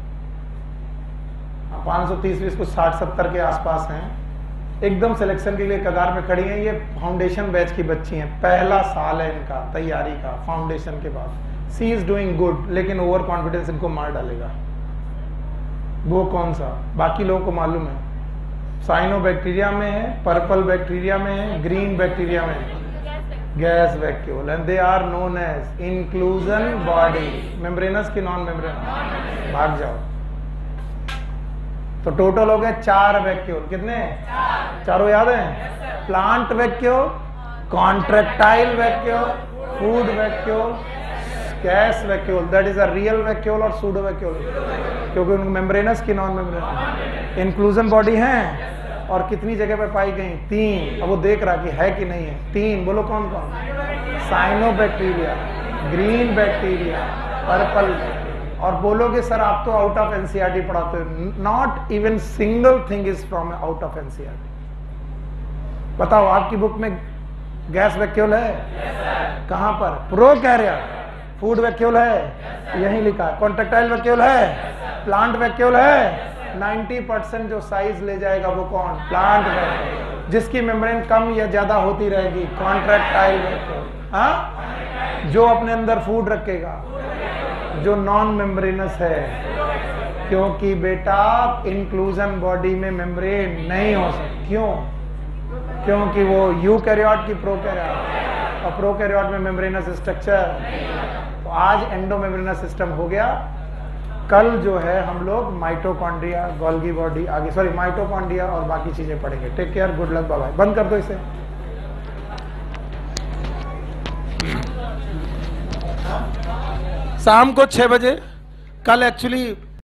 पाँच सौ तीस बीस कुछ साठ सत्तर के आसपास हैं। एकदम सिलेक्शन के लिए कगार पे खड़ी हैं। ये फाउंडेशन बैच की बच्ची हैं, पहला साल है इनका तैयारी का फाउंडेशन के बाद। सी इज डूइंग गुड, लेकिन ओवर कॉन्फिडेंस इनको मार डालेगा। वो कौन सा? बाकी लोगों को मालूम है, साइनो बैक्टीरिया में है, पर्पल बैक्टीरिया में है, ग्रीन बैक्टीरिया में है, gas vacuole, and they are known as inclusion body. Membranous की नॉन मेम्ब्रेनस? भाग जाओ। तो टोटल हो गए चार वैक्यूल। कितने? चार। चारों याद हैं? Plant vacuole, contractile vacuole, food vacuole, gas vacuole. That is a real vacuole और सूडो वैक्यूल, क्योंकि उनमें मेम्ब्रेनस की नॉन मेम्ब्रेनस इंक्लूजन बॉडी है। और कितनी जगह पे पाई गई? तीन। अब वो देख रहा कि है कि नहीं है। तीन, बोलो कौन कौन? Cyanobacteria, green bacteria, purple. और बोलोगे सर आप तो आउट ऑफ एनसीईआरटी पढ़ाते हो। Not even single thing is from out of NCERT. बताओ आपकी बुक में गैस वैक्यूल है? yes, कहां पर? प्रोकैरिया। फूड वैक्यूल है? yes, यही लिखा है। कॉन्ट्रेक्टाइल वैक्यूल है? yes, प्लांट वैक्यूल है? yes, नब्बे परसेंट जो साइज ले जाएगा वो कौन? Plant vacuole. जिसकी मेम्ब्रेन कम या ज्यादा होती रहेगी, कॉन्ट्रेक्टाइल वैक्यूल। हाँ, जो अपने अंदर फूड रखेगा, जो नॉन मेम्ब्रेनस है, क्योंकि बेटा इंक्लूजन बॉडी में मेम्ब्रेन नहीं हो सकती। क्यों? क्योंकि वो यूकैरियोट की प्रोकैरियोट, और प्रोकैरियोट में मेम्ब्रेनस स्ट्रक्चर। तो आज एंडोमेम्ब्रेनस सिस्टम हो गया। कल जो है हम लोग माइटोकॉन्ड्रिया, गोल्गी बॉडी, आगे सॉरी माइटोकॉन्ड्रिया और बाकी चीजें पढ़ेंगे। Take care, good luck, bye bye. बंद कर दो इसे। शाम को छह बजे कल एक्चुअली